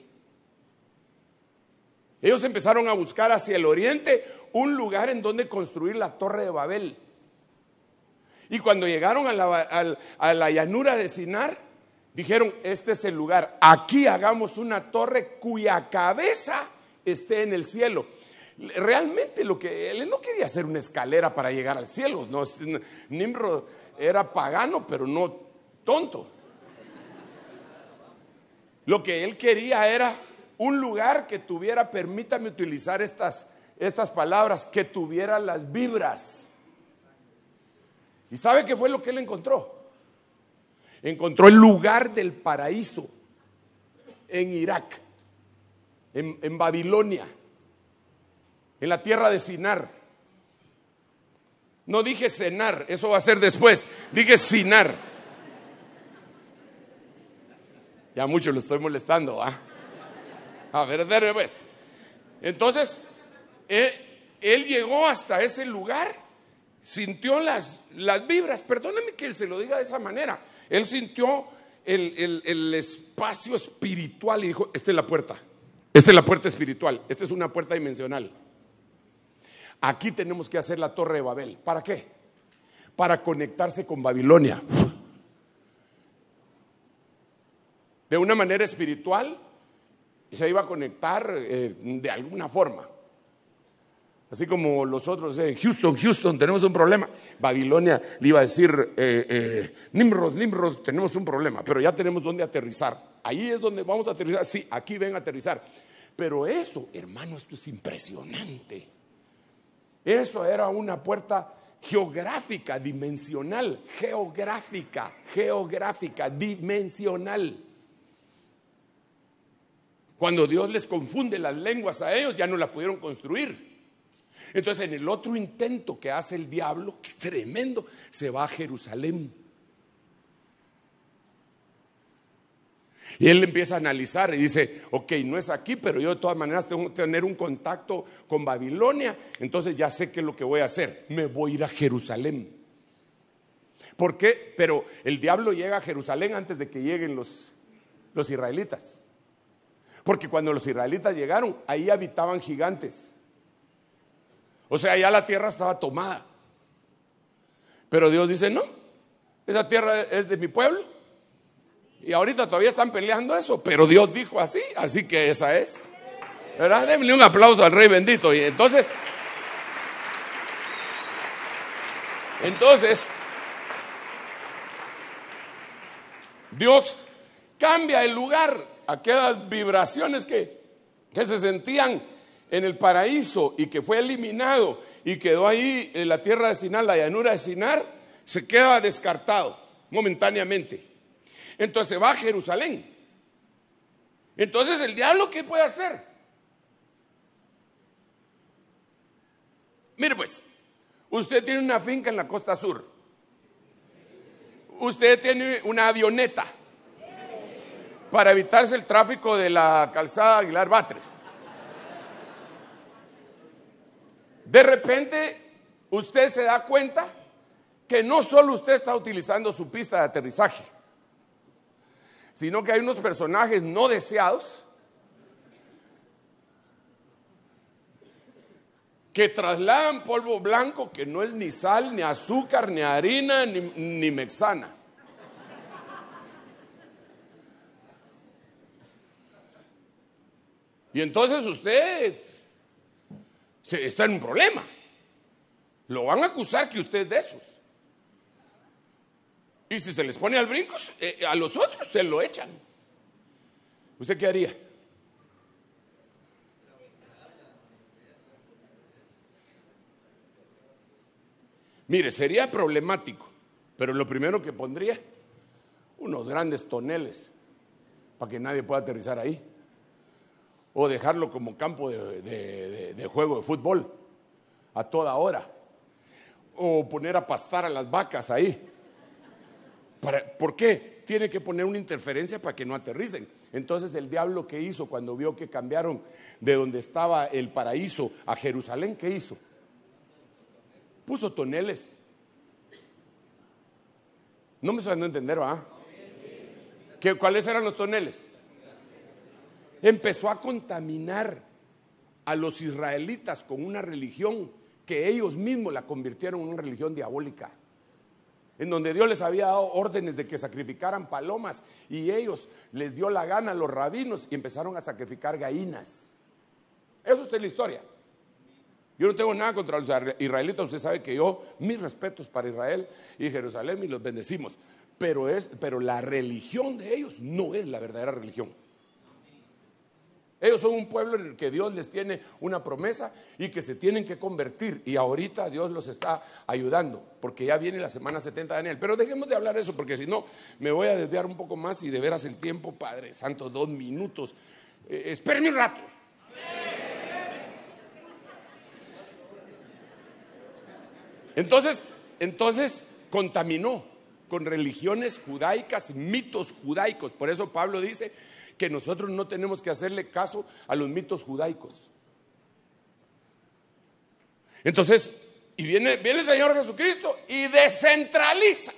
Ellos empezaron a buscar hacia el oriente un lugar en donde construir la Torre de Babel. Y cuando llegaron a la llanura de Sinar, dijeron: este es el lugar, aquí hagamos una torre cuya cabeza esté en el cielo. Realmente él no quería hacer una escalera para llegar al cielo. No, Nimrod era pagano, pero no tonto. Lo que él quería era un lugar que tuviera, permítame utilizar estas palabras, que tuviera las vibras. ¿Y sabe qué fue lo que él encontró? Encontró el lugar del paraíso en Irak, en Babilonia, en la tierra de Sinar. No dije cenar, eso va a ser después. Dije Sinar. Ya mucho lo estoy molestando, ¿ah? A ver, pues. Entonces, él llegó hasta ese lugar, sintió las vibras. Perdóname que él se lo diga de esa manera. Él sintió el espacio espiritual y dijo: esta es la puerta. Esta es la puerta espiritual. Esta es una puerta dimensional. Aquí tenemos que hacer la Torre de Babel. ¿Para qué? Para conectarse con Babilonia. De una manera espiritual se iba a conectar de alguna forma. Así como los otros en Houston, tenemos un problema. Babilonia le iba a decir: Nimrod, tenemos un problema, pero ya tenemos dónde aterrizar. Ahí es donde vamos a aterrizar. Sí, aquí ven a aterrizar. Pero eso, hermano, esto es impresionante. Eso era una puerta geográfica, dimensional. Geográfica, dimensional. Cuando Dios les confunde las lenguas a ellos, ya no la pudieron construir. Entonces, en el otro intento que hace el diablo, que es tremendo, se va a Jerusalén. Y él empieza a analizar y dice: ok, no es aquí, pero yo de todas maneras tengo que tener un contacto con Babilonia. Entonces ya sé qué es lo que voy a hacer. Me voy a ir a Jerusalén. ¿Por qué? Pero el diablo llega a Jerusalén antes de que lleguen los israelitas. Porque cuando los israelitas llegaron, ahí habitaban gigantes. O sea, ya la tierra estaba tomada. Pero Dios dice: no, esa tierra es de mi pueblo. Y ahorita todavía están peleando eso, pero Dios dijo así, así que esa es. ¿Verdad? Denle un aplauso al Rey bendito. Y entonces, Dios cambia el lugar. aquellas vibraciones que se sentían en el paraíso y que fue eliminado y quedó ahí en la tierra de Sinar, la llanura de Sinar, se queda descartado momentáneamente. Entonces va a Jerusalén. Entonces el diablo, ¿qué puede hacer? Mire pues, usted tiene una finca en la costa sur. Usted tiene una avioneta para evitarse el tráfico de la calzada Aguilar Batres. De repente, usted se da cuenta que no solo usted está utilizando su pista de aterrizaje, sino que hay unos personajes no deseados que trasladan polvo blanco que no es ni sal, ni azúcar, ni harina, ni mexana. Y entonces usted está en un problema. Lo van a acusar que usted es de esos. Y si se les pone al brinco, a los otros se lo echan. ¿Usted qué haría? Mire, sería problemático, pero lo primero que pondría, unos grandes toneles para que nadie pueda aterrizar ahí, o dejarlo como campo de juego de fútbol a toda hora, o poner a pastar a las vacas ahí. ¿Por qué? Tiene que poner una interferencia para que no aterricen. Entonces el diablo, ¿qué hizo cuando vio que cambiaron de donde estaba el paraíso a Jerusalén? ¿Qué hizo? Puso toneles. No me saben entender, ¿va? ¿Cuáles eran los toneles? Empezó a contaminar a los israelitas con una religión que ellos mismos la convirtieron en una religión diabólica, en donde Dios les había dado órdenes de que sacrificaran palomas y ellos les dio la gana a los rabinos y empezaron a sacrificar gallinas. Eso es la historia. Yo no tengo nada contra los israelitas. Usted sabe que mis respetos para Israel y Jerusalén, y los bendecimos, pero la religión de ellos no es la verdadera religión. Ellos son un pueblo en el que Dios les tiene una promesa y que se tienen que convertir, y ahorita Dios los está ayudando porque ya viene la semana 70 de Daniel. Pero dejemos de hablar de eso, porque si no me voy a desviar un poco más, y de veras el tiempo, Padre Santo, 2 minutos, espérenme un rato. Entonces contaminó con religiones judaicas, mitos judaicos. Por eso Pablo dice que nosotros no tenemos que hacerle caso a los mitos judaicos. Entonces, y viene el Señor Jesucristo y descentraliza.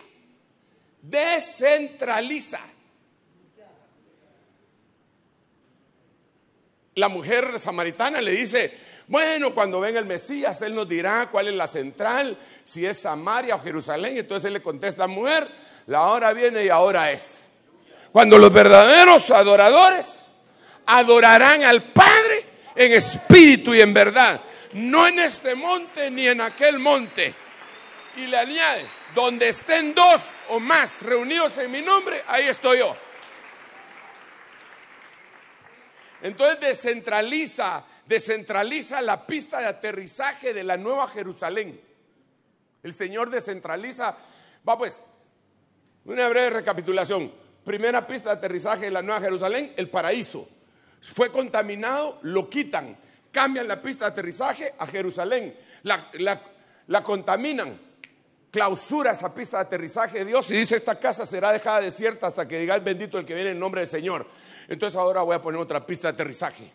La mujer samaritana le dice: bueno, cuando venga el Mesías, Él nos dirá cuál es la central, si es Samaria o Jerusalén. Entonces Él le contesta: mujer, la hora viene y ahora es, cuando los verdaderos adoradores adorarán al Padre en espíritu y en verdad, no en este monte ni en aquel monte. Y le añade: donde estén 2 o más reunidos en mi nombre, ahí estoy yo. Entonces descentraliza la pista de aterrizaje de la Nueva Jerusalén. El Señor descentraliza. Pues, una breve recapitulación. Primera pista de aterrizaje de la Nueva Jerusalén, el paraíso. Fue contaminado, lo quitan, cambian la pista de aterrizaje a Jerusalén. La contaminan, clausura esa pista de aterrizaje de Dios y dice: esta casa será dejada desierta hasta que digáis bendito el que viene en nombre del Señor. Entonces ahora voy a poner otra pista de aterrizaje.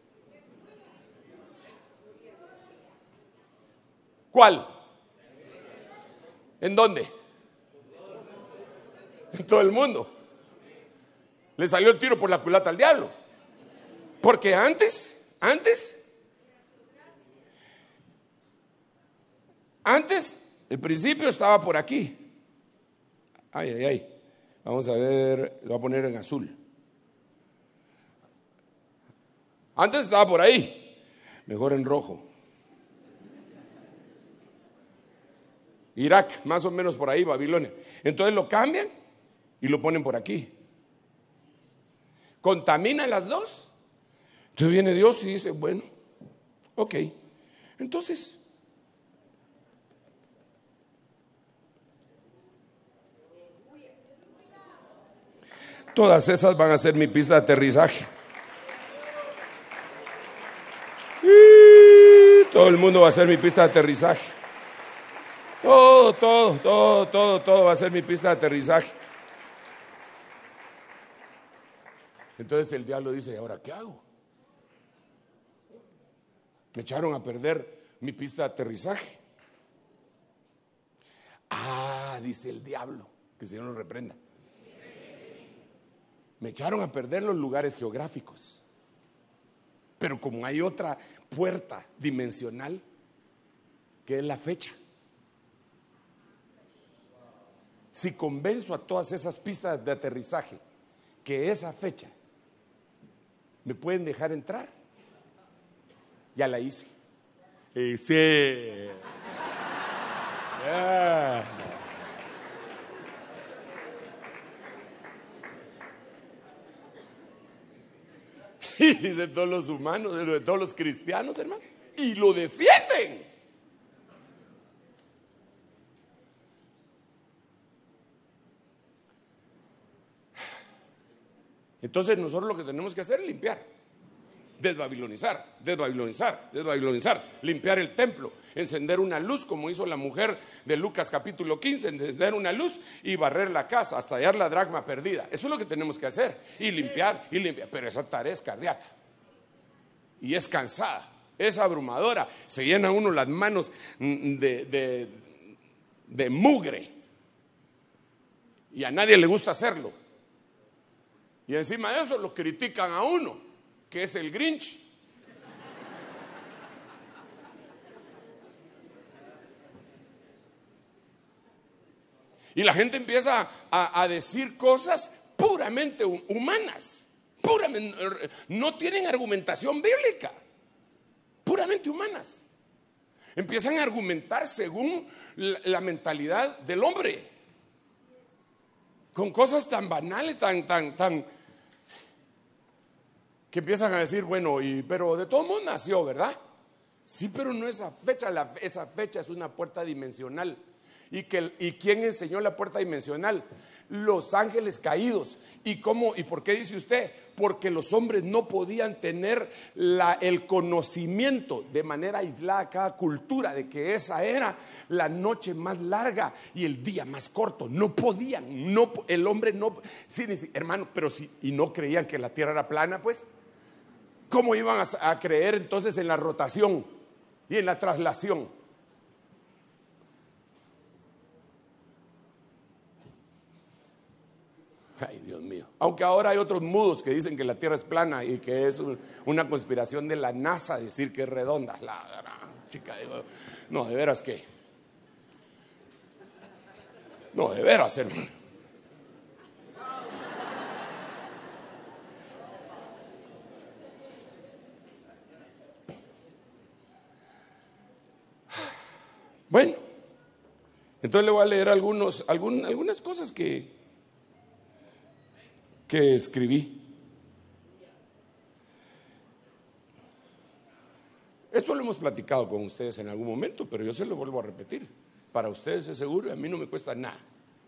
¿Cuál? ¿En dónde? En todo el mundo. Le salió el tiro por la culata al diablo. Porque antes, el principio estaba por aquí. Vamos a ver, lo voy a poner en azul. Antes estaba por ahí, mejor en rojo. Irak, más o menos por ahí, Babilonia. Entonces lo cambian y lo ponen por aquí. ¿Contaminan las dos? Entonces viene Dios y dice, bueno, ok, entonces todas esas van a ser mi pista de aterrizaje. Y todo el mundo va a ser mi pista de aterrizaje. Todo va a ser mi pista de aterrizaje. Entonces el diablo dice, ¿y ahora qué hago? Me echaron a perder mi pista de aterrizaje. Dice el diablo, que el Señor nos reprenda. Me echaron a perder los lugares geográficos. Pero como hay otra puerta dimensional, que es la fecha. Si convenzo a todas esas pistas de aterrizaje que esa fecha me pueden dejar entrar, ya la hice. Sí. Yeah. Sí, dicen todos los humanos, todos los cristianos, hermano, y lo defienden. Entonces nosotros lo que tenemos que hacer es limpiar, desbabilonizar, limpiar el templo, encender una luz como hizo la mujer de Lucas capítulo 15, encender una luz y barrer la casa hasta hallar la dracma perdida. Eso es lo que tenemos que hacer, y limpiar, pero esa tarea es cardíaca y es cansada, es abrumadora, se llena uno las manos de mugre y a nadie le gusta hacerlo. Y encima de eso lo critican a uno, que es el Grinch. Y la gente empieza a decir cosas puramente humanas, no tienen argumentación bíblica, puramente humanas. Empiezan a argumentar según la mentalidad del hombre, con cosas tan banales, tan que empiezan a decir, bueno, pero de todo mundo nació, ¿verdad? Sí, pero no esa fecha, esa fecha es una puerta dimensional. ¿Y quién enseñó la puerta dimensional? Los ángeles caídos. ¿Y cómo? ¿Y por qué dice usted? Porque los hombres no podían tener el conocimiento de manera aislada cada cultura de que esa era la noche más larga y el día más corto. No podían, el hombre no, sí, hermano, pero sí, y no creían que la tierra era plana, pues. ¿Cómo iban a creer entonces en la rotación y en la traslación? Ay, Dios mío. Aunque ahora hay otros mudos que dicen que la tierra es plana y que es una conspiración de la NASA decir que es redonda. Chica, digo, no, de veras que. No, de veras, hermano. Bueno, entonces le voy a leer algunas cosas que escribí. Esto lo hemos platicado con ustedes en algún momento, pero yo se lo vuelvo a repetir. Para ustedes es seguro y a mí no me cuesta nada.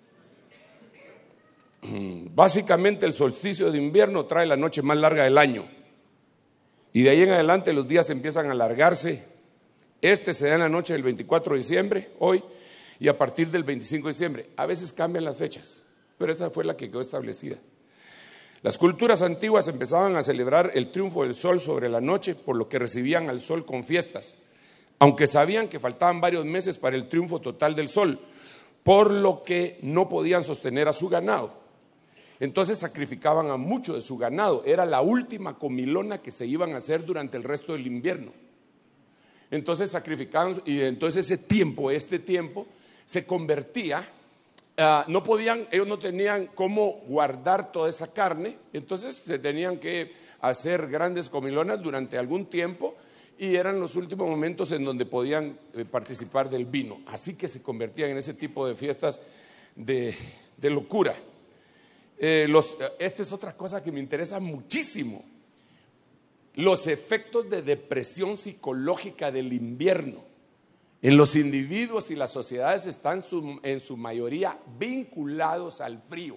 Básicamente el solsticio de invierno trae la noche más larga del año. Y de ahí en adelante los días empiezan a alargarse. Se da en la noche del 24 de diciembre, hoy, y a partir del 25 de diciembre. A veces cambian las fechas, pero esa fue la que quedó establecida. Las culturas antiguas empezaban a celebrar el triunfo del sol sobre la noche, por lo que recibían al sol con fiestas, aunque sabían que faltaban varios meses para el triunfo total del sol, por lo que no podían sostener a su ganado. Entonces sacrificaban a mucho de su ganado. Era la última comilona que se iban a hacer durante el resto del invierno. Entonces sacrificaban, y entonces este tiempo se convertía, ellos no tenían cómo guardar toda esa carne, entonces se tenían que hacer grandes comilonas durante algún tiempo y eran los últimos momentos en donde podían participar del vino. Así que se convertían en ese tipo de fiestas de locura. Esta es otra cosa que me interesa muchísimo. Los efectos de depresión psicológica del invierno en los individuos y las sociedades están en su mayoría vinculados al frío.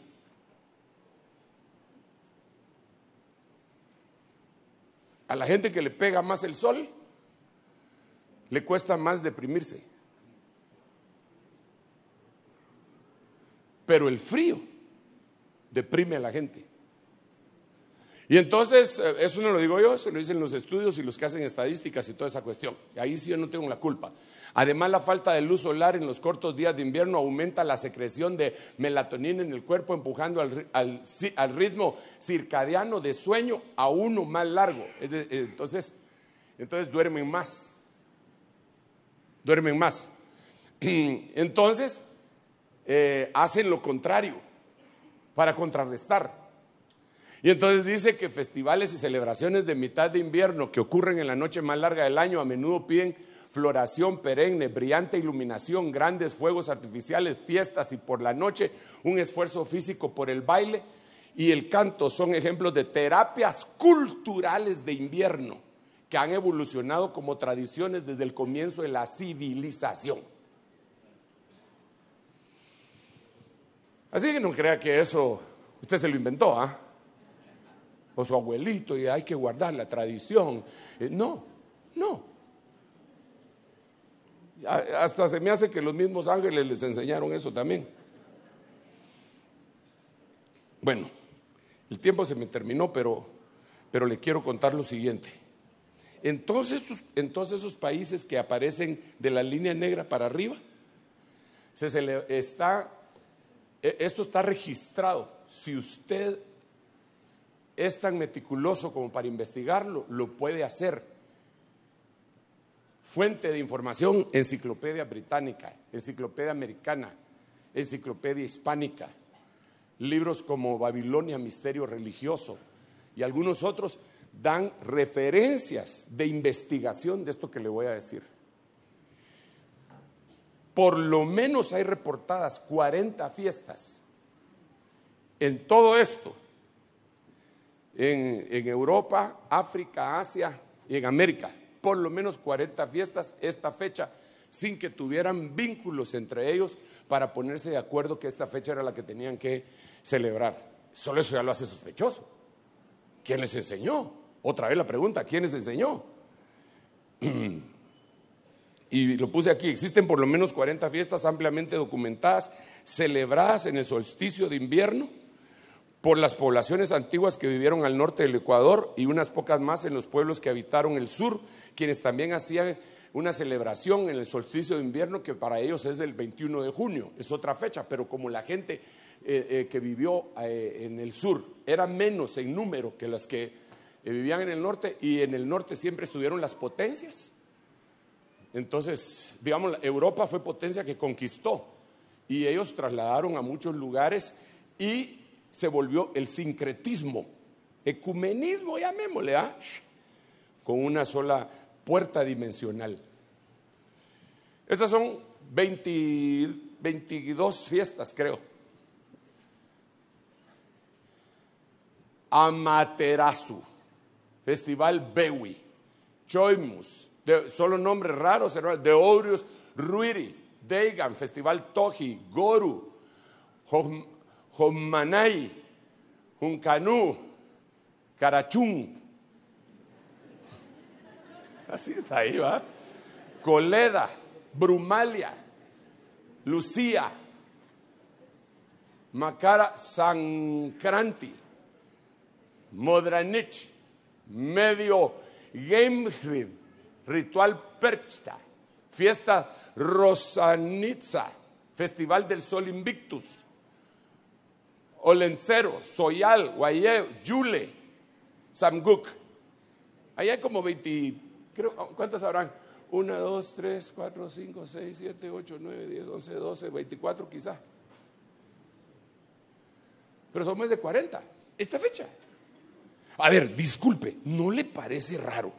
A la gente que le pega más el sol, le cuesta más deprimirse. Pero el frío deprime a la gente. Y entonces, eso no lo digo yo, se lo dicen los estudios y los que hacen estadísticas y toda esa cuestión. Ahí sí yo no tengo la culpa. Además, la falta de luz solar en los cortos días de invierno aumenta la secreción de melatonina en el cuerpo, empujando al ritmo circadiano de sueño a uno más largo. Entonces duermen más. Duermen más. Entonces, hacen lo contrario para contrarrestar. Y entonces dice que festivales y celebraciones de mitad de invierno que ocurren en la noche más larga del año a menudo piden floración perenne, brillante iluminación, grandes fuegos artificiales, fiestas y por la noche un esfuerzo físico por el baile y el canto. Son ejemplos de terapias culturales de invierno que han evolucionado como tradiciones desde el comienzo de la civilización. Así que no crea que eso usted se lo inventó, ¿ah? O su abuelito, y hay que guardar la tradición. No. Hasta se me hace que los mismos ángeles les enseñaron eso también. Bueno, el tiempo se me terminó, pero le quiero contar lo siguiente. En todos esos países que aparecen de la línea negra para arriba, esto está registrado. Si usted es tan meticuloso como para investigarlo, lo puede hacer. Fuente de información: Enciclopedia Británica, Enciclopedia Americana, Enciclopedia Hispánica. Libros como Babilonia, Misterio Religioso y algunos otros dan referencias de investigación de esto que le voy a decir. Por lo menos hay reportadas 40 fiestas en todo esto, en Europa, África, Asia y en América. Por lo menos 40 fiestas esta fecha, sin que tuvieran vínculos entre ellos para ponerse de acuerdo que esta fecha era la que tenían que celebrar. Solo eso ya lo hace sospechoso. ¿Quién les enseñó? Otra vez la pregunta: ¿quién les enseñó? Y lo puse aquí: existen por lo menos 40 fiestas ampliamente documentadas, celebradas en el solsticio de invierno por las poblaciones antiguas que vivieron al norte del Ecuador y unas pocas más en los pueblos que habitaron el sur, quienes también hacían una celebración en el solsticio de invierno que para ellos es del 21 de junio, es otra fecha, pero como la gente que vivió en el sur era menos en número que las que vivían en el norte, y en el norte siempre estuvieron las potencias. Entonces, digamos, Europa fue potencia que conquistó y ellos trasladaron a muchos lugares y se volvió el sincretismo, ecumenismo, llamémosle, con una sola puerta dimensional. Estas son 22 fiestas, creo. Amaterasu, Festival Bewi, Choimus, solo nombres raros, de Orius Ruiri, Deigan, Festival Toji, Goru, Homanay, Juncanú, Carachún. Así está ahí, ¿va? Coleda, Brumalia, Lucía, Makara Sankranti, Modranich, Medio Gemhrid, Ritual Perchta, Fiesta Rosanitza, Festival del Sol Invictus, Olencero, Soyal, Guayeo, Yule, Samguk. Ahí hay como 20, creo, ¿cuántas habrán? 1, 2, 3, 4, 5, 6, 7, 8, 9, 10, 11, 12, 24 quizá. Pero son más de 40 esta fecha. A ver, disculpe, ¿no le parece raro?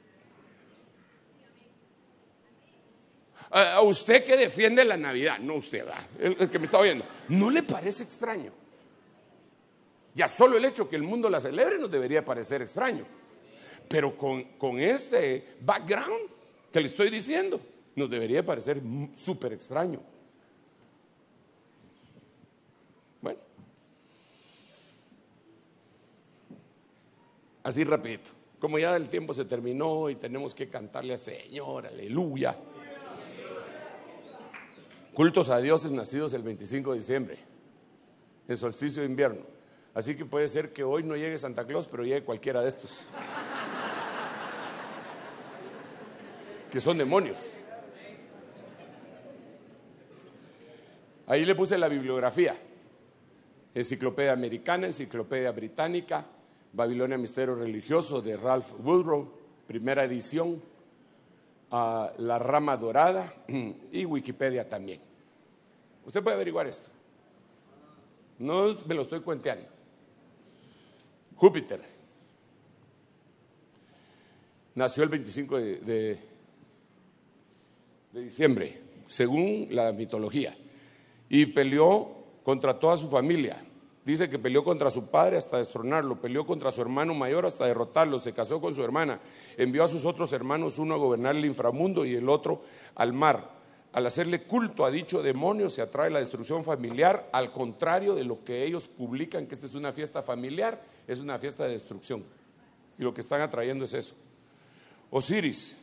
A usted que defiende la Navidad, no usted, el que me está oyendo, ¿no le parece extraño Ya solo el hecho que el mundo la celebre nos debería parecer extraño. Pero con este background que le estoy diciendo, nos debería parecer súper extraño. Bueno, así rapidito. Como ya el tiempo se terminó y tenemos que cantarle al Señor, aleluya. Cultos a dioses nacidos el 25 de diciembre, en solsticio de invierno. Así que puede ser que hoy no llegue Santa Claus, pero llegue cualquiera de estos, que son demonios. Ahí le puse la bibliografía: Enciclopedia Americana, Enciclopedia Británica, Babilonia Misterio Religioso de Ralph Woodrow, primera edición, La Rama Dorada y Wikipedia también. Usted puede averiguar esto, no me lo estoy cuenteando. Júpiter nació el 25 de diciembre, según la mitología, y peleó contra toda su familia. Dice que peleó contra su padre hasta destronarlo, peleó contra su hermano mayor hasta derrotarlo, se casó con su hermana, envió a sus otros hermanos, uno a gobernar el inframundo y el otro al mar. Al hacerle culto a dicho demonio se atrae la destrucción familiar, al contrario de lo que ellos publican, que esta es una fiesta familiar, es una fiesta de destrucción. Y lo que están atrayendo es eso. Osiris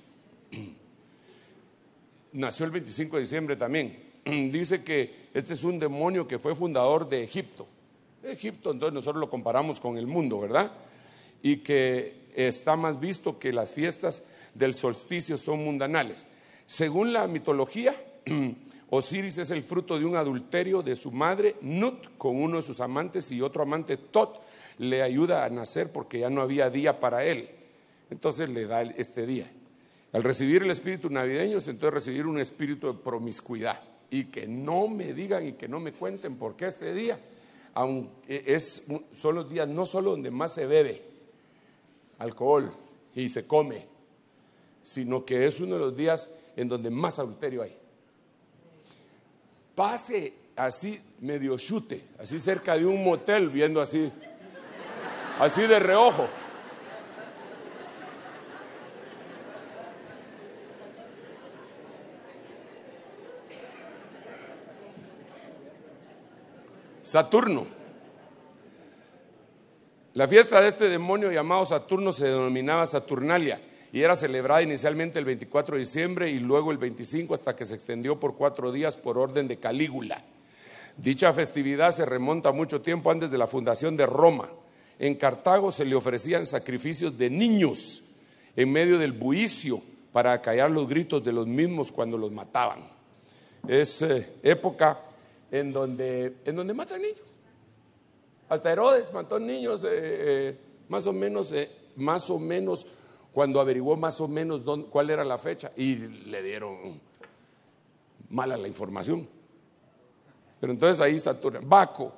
nació el 25 de diciembre también. Dice que este es un demonio que fue fundador de Egipto. Egipto, entonces nosotros lo comparamos con el mundo, ¿verdad? Y que está más visto que las fiestas del solsticio son mundanales. Según la mitología, Osiris es el fruto de un adulterio de su madre Nut con uno de sus amantes, y otro amante, Tot, le ayuda a nacer porque ya no había día para él. Entonces le da este día. Al recibir el espíritu navideño es entonces recibir un espíritu de promiscuidad. Y que no me digan y que no me cuenten por qué este día, aunque son los días no solo donde más se bebe alcohol y se come, sino que es uno de los días en donde más adulterio hay. Pase así medio chute, así cerca de un motel, viendo así de reojo. Saturno. La fiesta de este demonio llamado Saturno se denominaba Saturnalia y era celebrada inicialmente el 24 de diciembre y luego el 25, hasta que se extendió por 4 días por orden de Calígula. Dicha festividad se remonta mucho tiempo antes de la fundación de Roma. En Cartago se le ofrecían sacrificios de niños en medio del bullicio para acallar los gritos de los mismos cuando los mataban. Es época en donde matan niños. Hasta Herodes mató niños, más o menos cuando averiguó más o menos cuál era la fecha, y le dieron mala la información. Pero entonces ahí Saturno. Baco,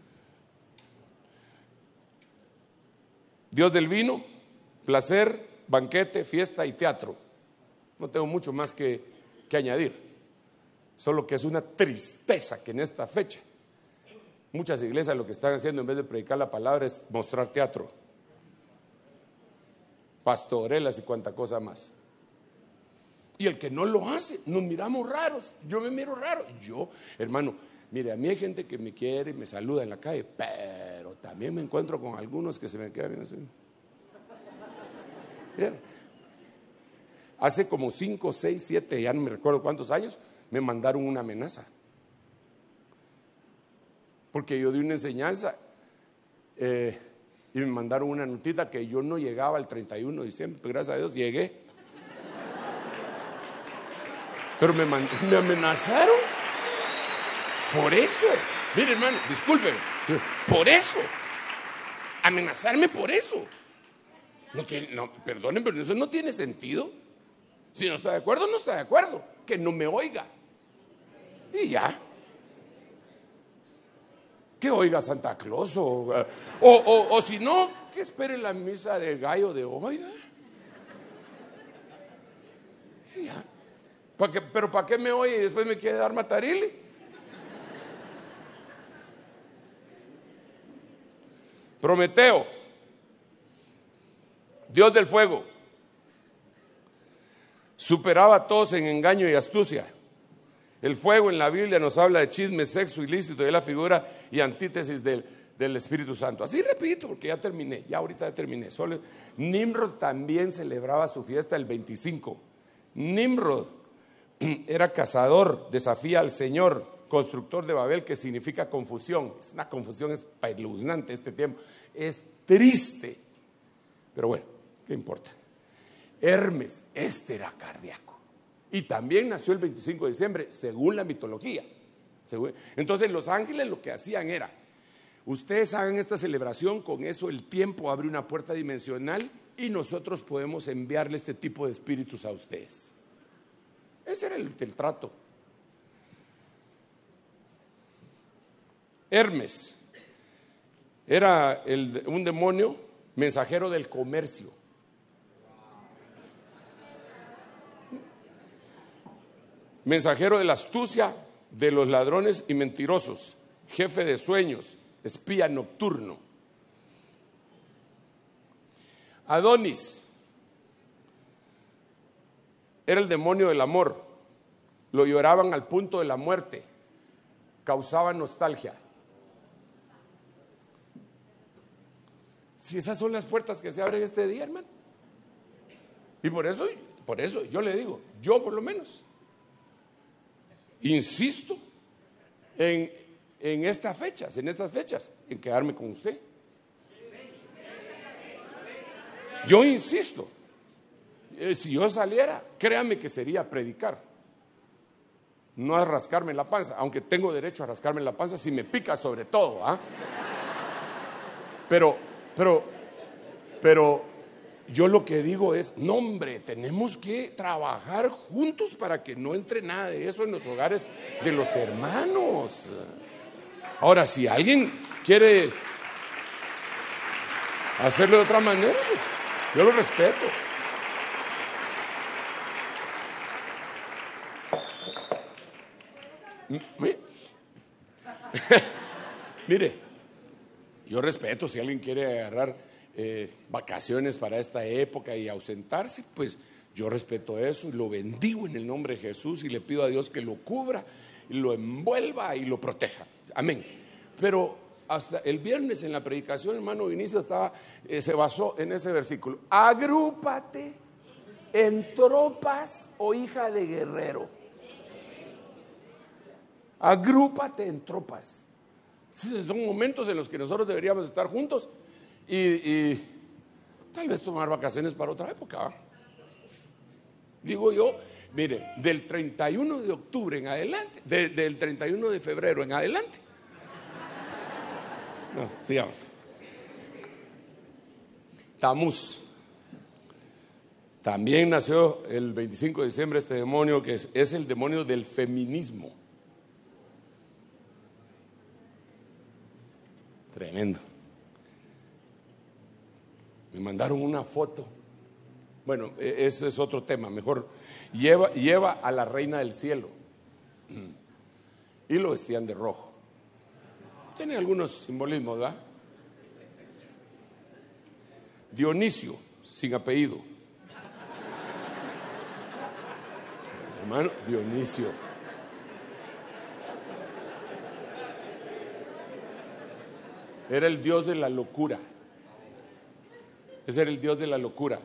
dios del vino, placer, banquete, fiesta y teatro. No tengo mucho más que añadir, solo que es una tristeza que en esta fecha muchas iglesias lo que están haciendo en vez de predicar la palabra es mostrar teatro, pastorelas y cuanta cosa más. Y el que no lo hace, nos miramos raros. Yo me miro raro. Yo, hermano, mire, a mí hay gente que me quiere y me saluda en la calle, pero también me encuentro con algunos que se me quedan viendo así. Mira, hace como 5, 6, 7, ya no me recuerdo cuántos años, me mandaron una amenaza. Porque yo di una enseñanza y me mandaron una notita que yo no llegaba el 31 de diciembre. Pues gracias a Dios llegué. Pero me amenazaron. Por eso. Mire, hermano, discúlpeme. Por eso. Amenazarme por eso. No, perdonen, pero eso no tiene sentido. Si no está de acuerdo, no está de acuerdo. Que no me oiga. Y ya. Que oiga Santa Claus o si no, que espere la misa del gallo de hoy. Y ya. Pero ¿para qué me oye y después me quiere dar matarile? Prometeo, Dios del fuego, superaba a todos en engaño y astucia. El fuego en la Biblia nos habla de chisme, sexo ilícito, y es la figura y antítesis del Espíritu Santo. Así repito, porque ya terminé, ahorita ya terminé. Nimrod también celebraba su fiesta el 25. Nimrod era cazador, desafía al Señor, constructor de Babel, que significa confusión. Es una confusión espeluznante este tiempo, es triste, pero bueno, ¿qué importa? Hermes, este era cardíaco y también nació el 25 de diciembre, según la mitología. Entonces los ángeles lo que hacían era: ustedes hagan esta celebración, con eso el tiempo abre una puerta dimensional y nosotros podemos enviarle este tipo de espíritus a ustedes. Ese era el trato. Hermes era un demonio mensajero del comercio. Mensajero de la astucia, de los ladrones y mentirosos, jefe de sueños, espía nocturno. Adonis era el demonio del amor. Lo lloraban al punto de la muerte, causaba nostalgia. Si esas son las puertas que se abren este día, hermano. Y por eso yo le digo, yo por lo menos insisto en estas fechas, en quedarme con usted. Yo insisto, si yo saliera, créame que sería a predicar, no a rascarme la panza, aunque tengo derecho a rascarme la panza si me pica sobre todo, ¿ah? Pero yo lo que digo es, no hombre, tenemos que trabajar juntos para que no entre nada de eso en los hogares de los hermanos. Ahora, si alguien quiere hacerlo de otra manera, pues yo lo respeto. Mire, yo respeto si alguien quiere agarrar vacaciones para esta época y ausentarse, pues yo respeto eso y lo bendigo en el nombre de Jesús y le pido a Dios que lo cubra, y lo envuelva y lo proteja. Amén. Pero hasta el viernes en la predicación, hermano Vinicio se basó en ese versículo: agrúpate en tropas, oh hija de guerrero. Agrúpate en tropas. Son momentos en los que nosotros deberíamos estar juntos y tal vez tomar vacaciones para otra época, ¿eh? Digo yo, mire, del 31 de octubre en adelante, del 31 de febrero en adelante. No, sigamos. Tamuz. También nació el 25 de diciembre este demonio que es el demonio del feminismo. Tremendo. Me mandaron una foto. Bueno, ese es otro tema. Mejor lleva a la reina del cielo y lo vestían de rojo. Tiene algunos simbolismos, ¿verdad? Dionisio, sin apellido. Hermano, Dionisio. Era el dios de la locura. Ese era el dios de la locura.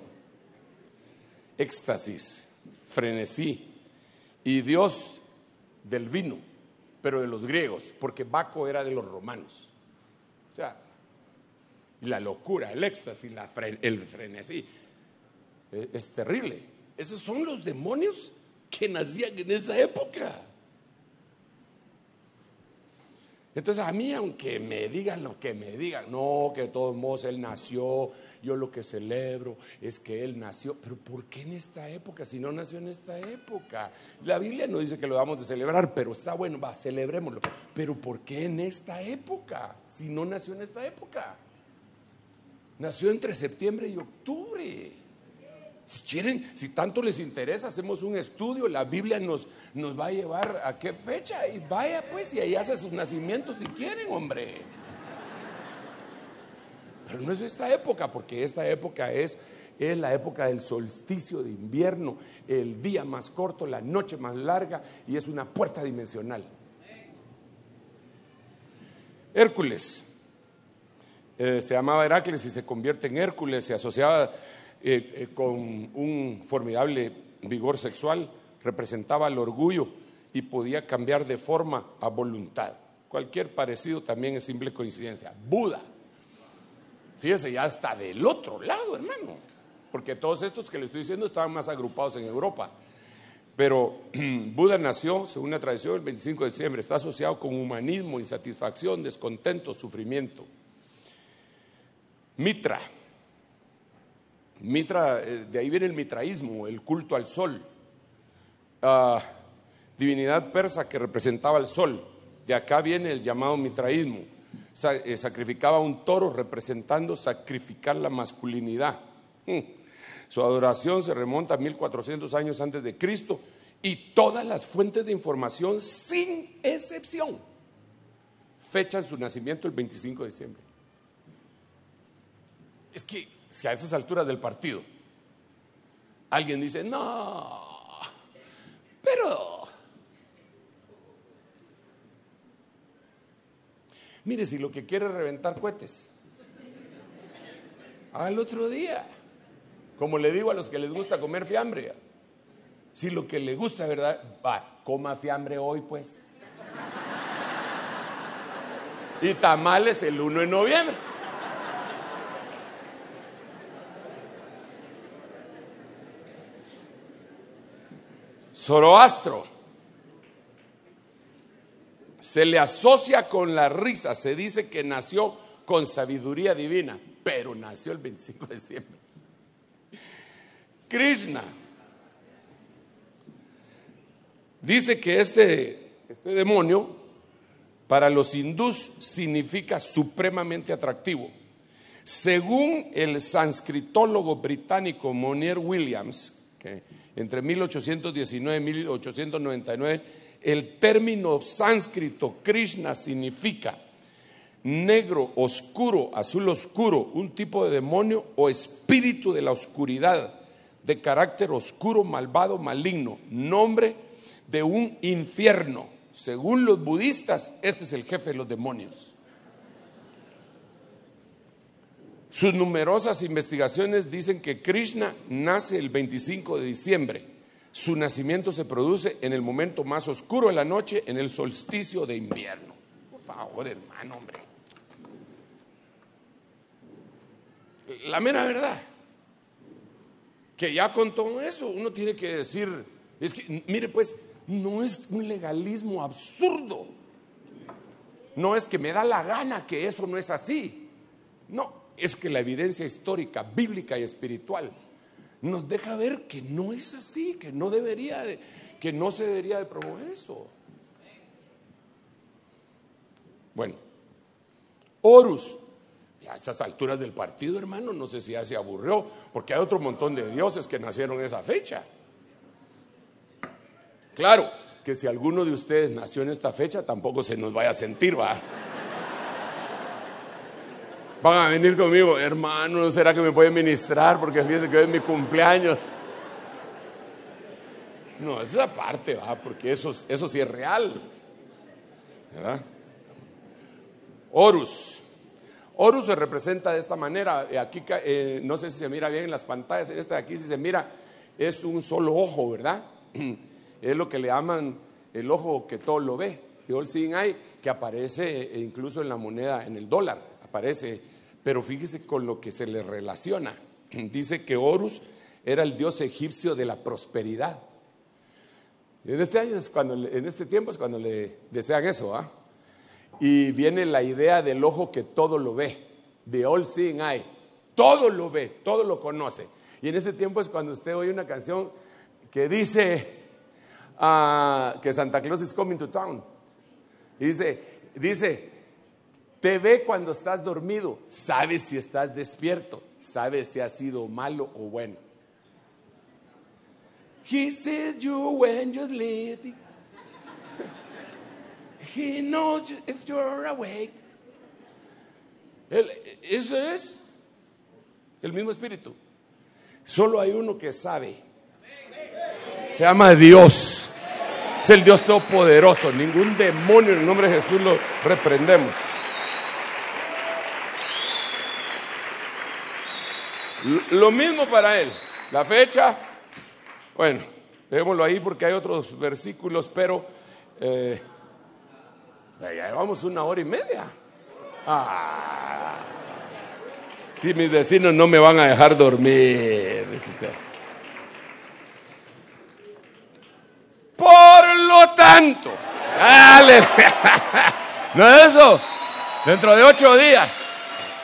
Éxtasis, frenesí, y dios del vino, pero de los griegos, porque Baco era de los romanos. O sea, la locura, el éxtasis, el frenesí, es terrible. Esos son los demonios que nacían en esa época. Entonces a mí, aunque me digan lo que me digan, no, que de todos modos él nació, yo lo que celebro es que él nació. Pero ¿por qué en esta época? Si no nació en esta época. La Biblia no dice que lo vamos a celebrar, pero está bueno, va, celebrémoslo. Pero ¿por qué en esta época? Si no nació en esta época. Nació entre septiembre y octubre. Si quieren, si tanto les interesa, hacemos un estudio. La Biblia nos va a llevar a qué fecha. Y vaya pues, y ahí hace sus nacimientos si quieren, hombre. Pero no es esta época, porque esta época es la época del solsticio de invierno, el día más corto, la noche más larga, y es una puerta dimensional. Hércules, se llamaba Heracles y se convierte en Hércules, se asociaba con un formidable vigor sexual, representaba el orgullo y podía cambiar de forma a voluntad. Cualquier parecido también es simple coincidencia. Buda, fíjese, ya está del otro lado, hermano, porque todos estos que le estoy diciendo estaban más agrupados en Europa. Pero Buda nació, según la tradición, el 25 de diciembre. Está asociado con humanismo, insatisfacción, descontento, sufrimiento. Mitra, de ahí viene el mitraísmo, el culto al sol. Divinidad persa que representaba al sol. De acá viene el llamado mitraísmo. Sacrificaba un toro representando sacrificar la masculinidad. Su adoración se remonta a 1400 años antes de Cristo, y todas las fuentes de información, sin excepción, fechan su nacimiento el 25 de diciembre. Es que si a esas alturas del partido alguien dice, no, pero mire, si lo que quiere es reventar cohetes, al otro día. Como le digo a los que les gusta comer fiambre, si lo que le gusta, ¿verdad? Va, coma fiambre hoy, pues. Y tamales el 1 de noviembre. Zoroastro se le asocia con la risa. Se dice que nació con sabiduría divina, pero nació el 25 de diciembre. Krishna dice que este demonio para los hindús significa supremamente atractivo. Según el sanscritólogo británico Monier Williams, que entre 1819 y 1899, el término sánscrito Krishna significa negro, oscuro, azul oscuro, un tipo de demonio o espíritu de la oscuridad, de carácter oscuro, malvado, maligno, nombre de un infierno. Según los budistas, este es el jefe de los demonios. Sus numerosas investigaciones dicen que Krishna nace el 25 de diciembre. Su nacimiento se produce en el momento más oscuro de la noche, en el solsticio de invierno. Por favor, hermano, hombre. La mera verdad, que ya con todo eso uno tiene que decir, es que, mire pues, no es un legalismo absurdo. No es que me da la gana que eso no es así. No, es que la evidencia histórica, bíblica y espiritual nos deja ver que no es así, que no se debería de promover eso. Bueno, Horus, a estas alturas del partido, hermano, no sé si ya se aburrió, porque hay otro montón de dioses que nacieron en esa fecha. Claro, que si alguno de ustedes nació en esta fecha, tampoco se nos vaya a sentir, va. Van a venir conmigo, hermano, ¿no será que me puede ministrar? Porque fíjense que hoy es mi cumpleaños. No, esa parte, va, porque eso sí es real, ¿verdad? Horus se representa de esta manera. Aquí no sé si se mira bien en las pantallas. En esta de aquí, si se mira, es un solo ojo, ¿verdad? Es lo que le llaman el ojo que todo lo ve, the all seeing eye, que aparece incluso en la moneda, en el dólar, aparece. Pero fíjese con lo que se le relaciona. Dice que Horus era el dios egipcio de la prosperidad. En este tiempo es cuando le desean eso, ¿ah? Y viene la idea del ojo que todo lo ve, the all seeing eye, todo lo ve, todo lo conoce. Y en este tiempo es cuando usted oye una canción que dice que Santa Claus is coming to town. Y dice, te ve cuando estás dormido, sabes si estás despierto, sabes si has sido malo o bueno. He sees you when you're sleeping. He knows if you're awake. Eso es el mismo Espíritu. Solo hay uno que sabe. Se llama Dios. Es el Dios Todopoderoso. Ningún demonio en el nombre de Jesús lo reprendemos. Lo mismo para él. La fecha, bueno, dejémoslo ahí porque hay otros versículos, pero ya llevamos 1 hora y media. Si mis vecinos no me van a dejar dormir. Por lo tanto, dale. No es eso. Dentro de 8 días.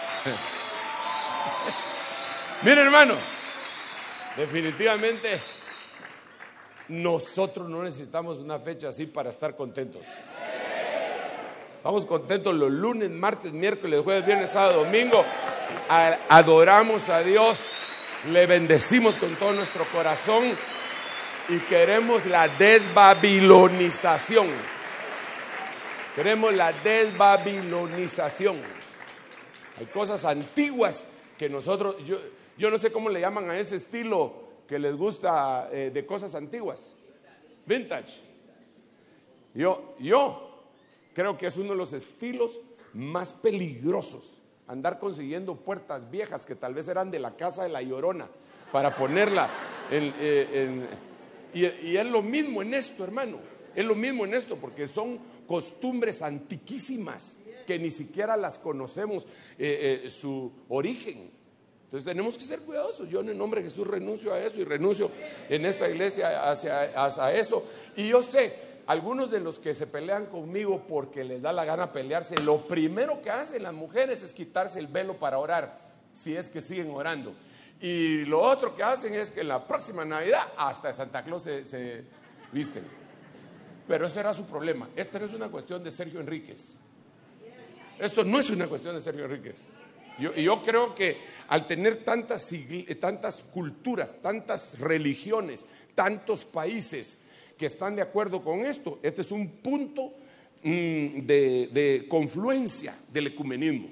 Mire, hermano, definitivamente nosotros no necesitamos una fecha así para estar contentos. Estamos contentos los lunes, martes, miércoles, jueves, viernes, sábado, domingo. Adoramos a Dios, le bendecimos con todo nuestro corazón y queremos la desbabilonización. Queremos la desbabilonización. Hay cosas antiguas que nosotros, yo no sé cómo le llaman a ese estilo que les gusta de cosas antiguas. Vintage. Yo creo que es uno de los estilos más peligrosos. Andar consiguiendo puertas viejas que tal vez eran de la casa de la Llorona para ponerla y es lo mismo en esto, hermano. Es lo mismo en esto porque son costumbres antiquísimas que ni siquiera las conocemos su origen. Entonces tenemos que ser cuidadosos. Yo en el nombre de Jesús renuncio a eso y renuncio en esta iglesia hacia eso. Y yo sé, algunos de los que se pelean conmigo porque les da la gana pelearse, lo primero que hacen las mujeres es quitarse el velo para orar, si es que siguen orando. Y lo otro que hacen es que en la próxima Navidad hasta de Santa Claus se visten. Pero ese era su problema. Esta no es una cuestión de Sergio Enríquez. Esto no es una cuestión de Sergio Enríquez. Yo creo que al tener tantas culturas, tantas religiones, tantos países que están de acuerdo con esto, este es un punto de confluencia del ecumenismo.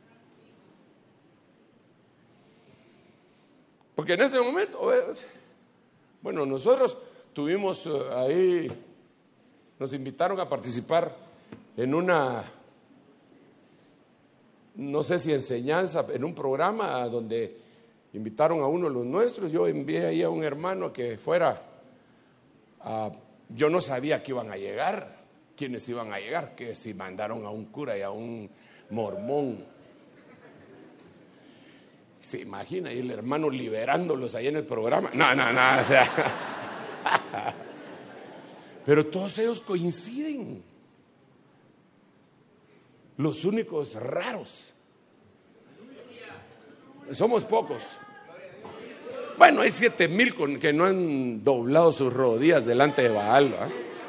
Porque en este momento, bueno, nosotros tuvimos ahí, nos invitaron a participar en una, no sé si enseñanza, en un programa donde invitaron a uno de los nuestros. Yo envié ahí a un hermano que fuera yo no sabía que iban a llegar, quiénes iban a llegar, que si mandaron a un cura y a un mormón. Se imagina, y el hermano liberándolos ahí en el programa. No, o sea. Pero todos ellos coinciden. Los únicos raros. Somos pocos. Bueno, hay 7,000 que no han doblado sus rodillas delante de Baal, ¿verdad?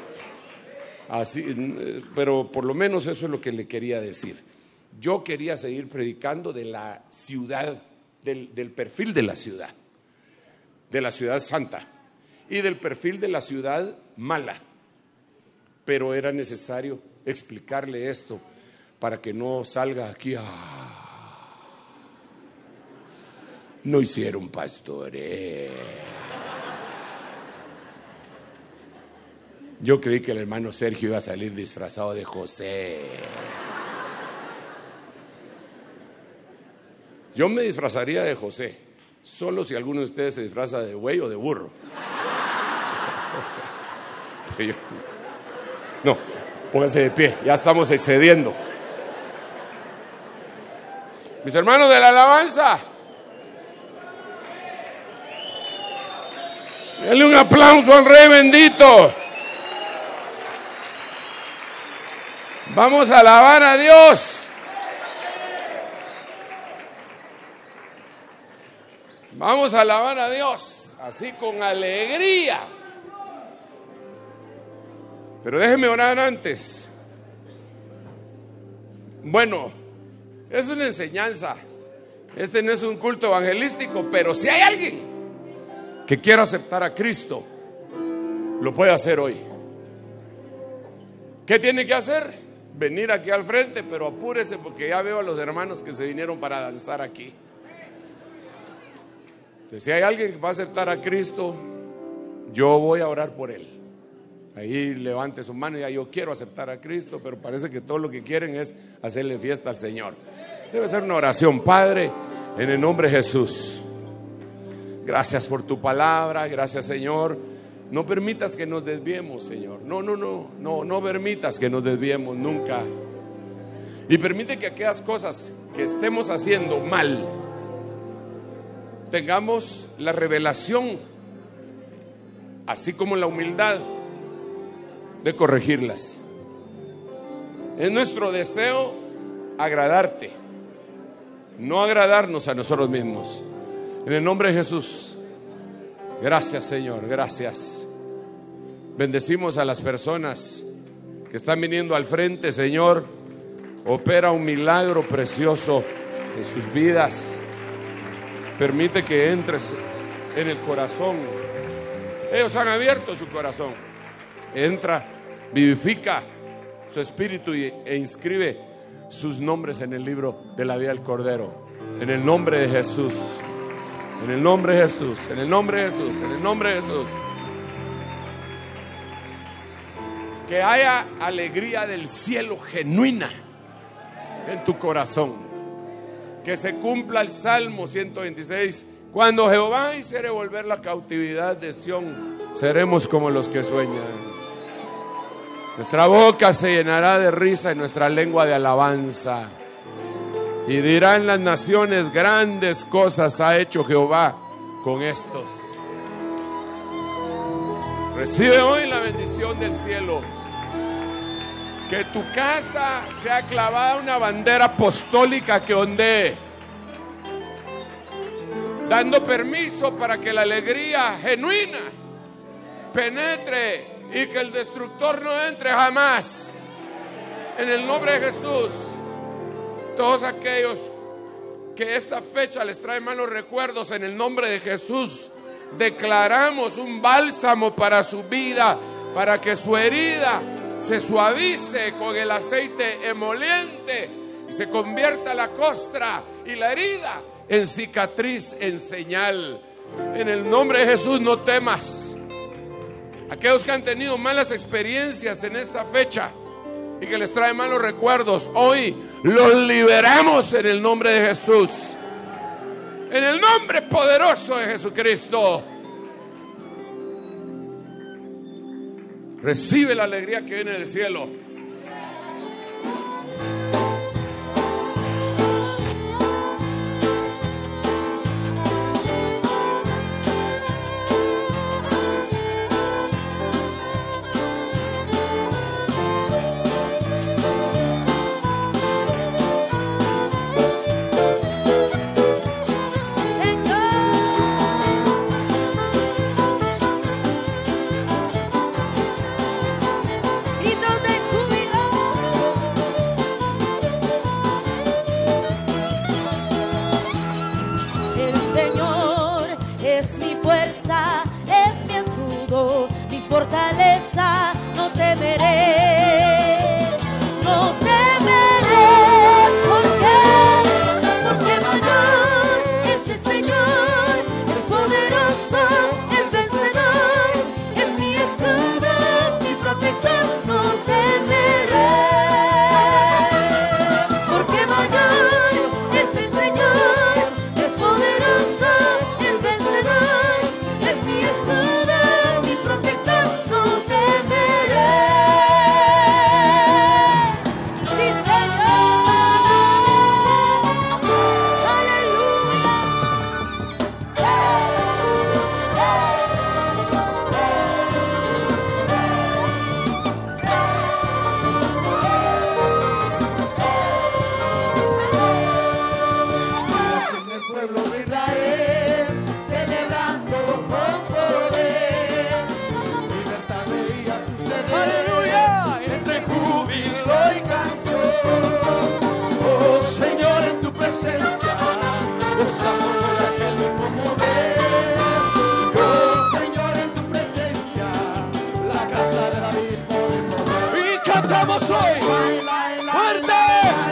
Así, pero por lo menos eso es lo que le quería decir. Yo quería seguir predicando de la ciudad, del perfil de la ciudad santa y del perfil de la ciudad mala. Pero era necesario explicarle esto para que no salga aquí no hicieron pastores. Yo creí que el hermano Sergio iba a salir disfrazado de José. Yo me disfrazaría de José, solo si alguno de ustedes se disfraza de buey o de burro. No, pónganse de pie, ya estamos excediendo. Mis hermanos de la alabanza, denle un aplauso al Rey bendito. Vamos a alabar a Dios. Vamos a alabar a Dios, así con alegría. Pero déjeme orar antes. Bueno, es una enseñanza. Este no es un culto evangelístico, pero si hay alguien que quiera aceptar a Cristo, lo puede hacer hoy. ¿Qué tiene que hacer? Venir aquí al frente, pero apúrese porque ya veo a los hermanos que se vinieron para danzar aquí. Entonces, si hay alguien que va a aceptar a Cristo, yo voy a orar por él. Ahí levante su mano y diga: yo quiero aceptar a Cristo, pero parece que todo lo que quieren es hacerle fiesta al Señor. Debe ser una oración. Padre, en el nombre de Jesús, gracias por tu palabra, gracias, Señor. No permitas que nos desviemos, Señor. No permitas que nos desviemos nunca. Y permite que aquellas cosas que estemos haciendo mal, tengamos la revelación, así como la humildad de corregirlas. Es nuestro deseo agradarte, no agradarnos a nosotros mismos. En el nombre de Jesús, gracias, Señor, gracias. Bendecimos a las personas que están viniendo al frente, Señor. Opera un milagro precioso en sus vidas. Permite que entres en el corazón. Ellos han abierto su corazón. Entra, vivifica su espíritu e inscribe sus nombres en el libro de la vida del Cordero. En el nombre de Jesús. En el nombre de Jesús. En el nombre de Jesús. En el nombre de Jesús. Que haya alegría del cielo genuina en tu corazón. Que se cumpla el Salmo 126. Cuando Jehová hiciere volver la cautividad de Sión, seremos como los que sueñan. Nuestra boca se llenará de risa y nuestra lengua de alabanza. Y dirán las naciones: grandes cosas ha hecho Jehová con estos. Recibe hoy la bendición del cielo. Que tu casa sea clavada una bandera apostólica que ondee, dando permiso para que la alegría genuina penetre y que el destructor no entre jamás. En el nombre de Jesús, todos aquellos que esta fecha les trae malos recuerdos, en el nombre de Jesús declaramos un bálsamo para su vida, para que su herida se suavice con el aceite emoliente y se convierta la costra y la herida en cicatriz, en señal. En el nombre de Jesús, no temas. Aquellos que han tenido malas experiencias en esta fecha y que les trae malos recuerdos, hoy los liberamos en el nombre de Jesús. En el nombre poderoso de Jesucristo. Recibe la alegría que viene del cielo. Fortaleza, no temeré, no temeré, porque mayor es el Señor, es poderoso, es vencedor, es mi escudo, mi protector, no temeré, porque mayor es el Señor, es poderoso, es vencedor, es mi escudo, mi protector.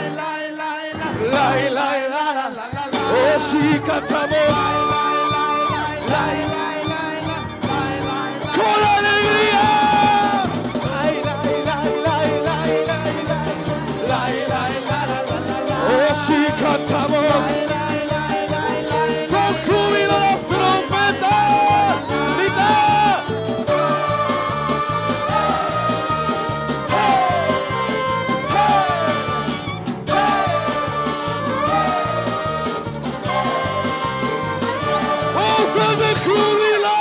Cantamos Con alegría. Oh, sí, cantamos. Con júbilo las trompetas. Grita. ¡Oh, de júbilo!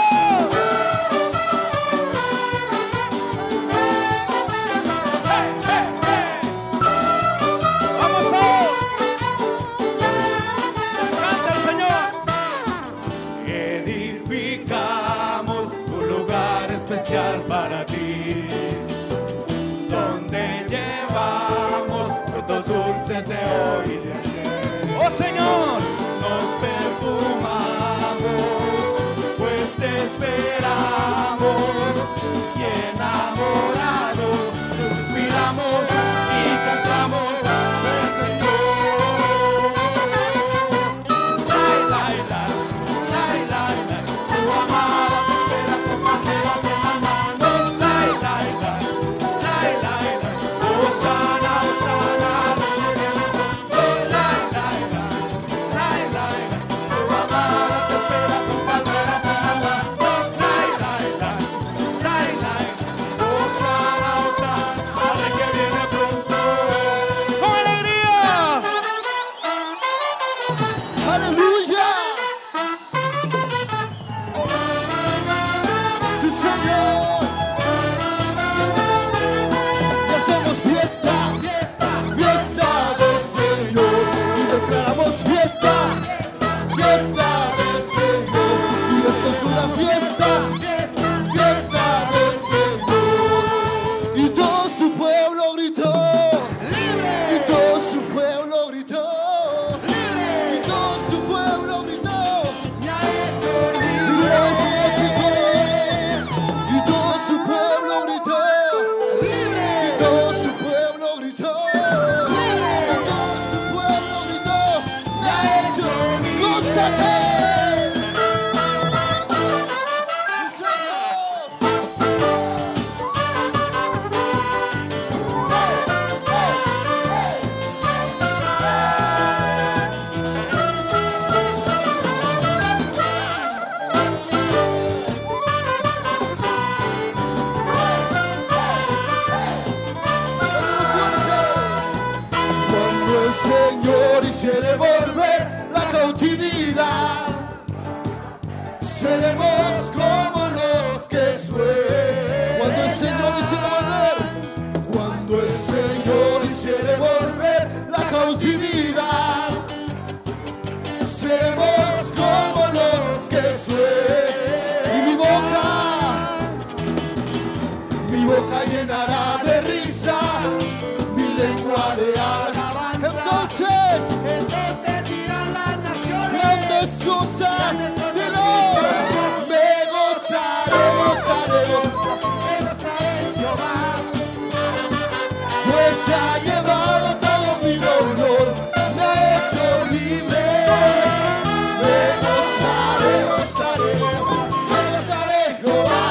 ¡Vamos todos! ¡Canta el Señor! Edificamos un lugar especial para ti, donde llevamos frutos dulces de hoy y de ayer. ¡Oh, Señor! Nos perfumamos, pues te esperamos, y enamorados suspiramos y cantamos el Señor. Lai, lai, lai, lai, lai, lai, tu amada te espera con banderas en las manos. Lai, lai, lai, lai, lai, lai, Hosana, Hosana, lai, lai, lai, lai, lai, tu amada te espera con banderas en las manos. Lai, lai, lai, lai, lai, Hosana, Hosana, al Rey que viene pronto. ¡Con alegría! ¡Aleluya! ¡Sí, Señor! Y hacemos fiesta, fiesta del Señor. Y declaramos fiesta, fiesta del Señor. Y esto es una fiesta, fiesta del Señor. Y todo su pueblo gritó, ¡libre! Y todo su pueblo gritó, ¡libre! Y todo su pueblo gritó, me ha hecho libre. Y todo su pueblo gritó, ¡libre! Y todo su pueblo gritó, ¡libre! Y todo su pueblo gritó, me ha hecho libre. ¡Gózate! ¡Sí, Señor! Cuando el Señor hiciere volver la cautividad, seremos como los que sueñan. Cuando el Señor hiciere volver, cuando el Señor hiciere volver la cautividad, seremos como los que sueñan. Y mi boca llenará de risa, mi lengua de alabanza. Entonces dirán las naciones, grandes cosas de Dios. Me gozaré, gozaré, me gozaré en Jehová, pues se ha llevado todo mi dolor, me ha hecho libre. Me gozaré, gozaré, me gozaré en Jehová,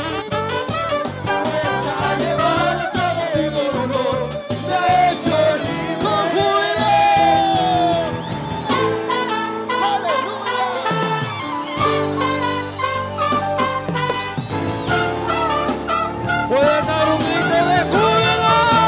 pues se ha llevado todo mi dolor, me ha hecho libre. Con júbilo. ¡Aleluya! Pueden dar un grito de júbilo.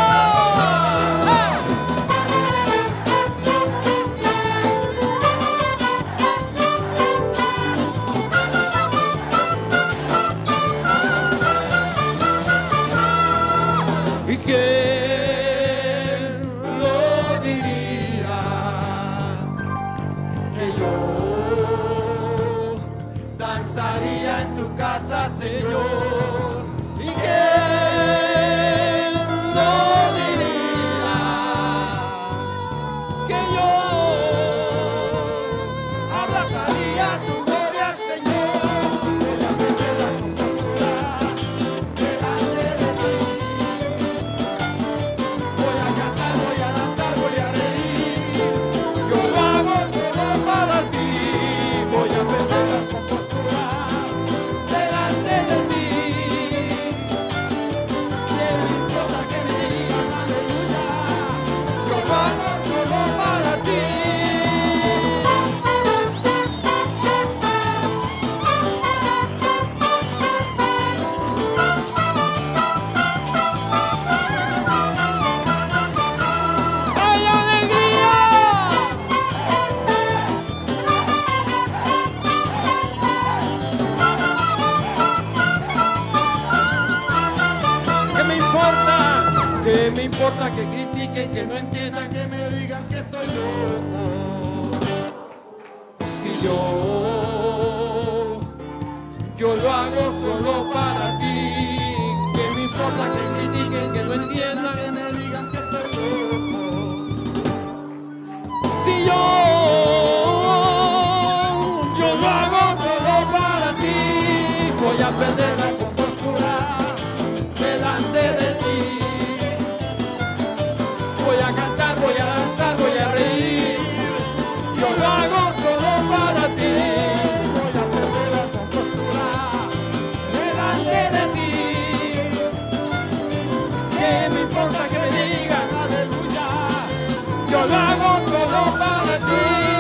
¿Y quién lo diría? Que yo danzaría en tu casa, Señor. ¿Y quién lo diría? Que yo abrazaría tu gloria, Señor. Voy a beber la compostura delante de ti. Voy a cantar, voy a danzar, voy a reír. Yo lo hago solo para ti. Voy a beber la compostura importa que critiquen, que no entiendan, que me digan que estoy loco. Si yo lo hago solo para ti. Que me importa que critiquen, que no entiendan, que me digan que estoy loco. Si yo lo hago solo para ti, voy a perder la compostura delante de ti. Voy a cantar, voy a danzar, voy a reír. Yo lo hago solo para ti. Voy a perder la compostura delante de ti. ¿Qué me importa que me digan aleluya? Yo lo hago solo para ti.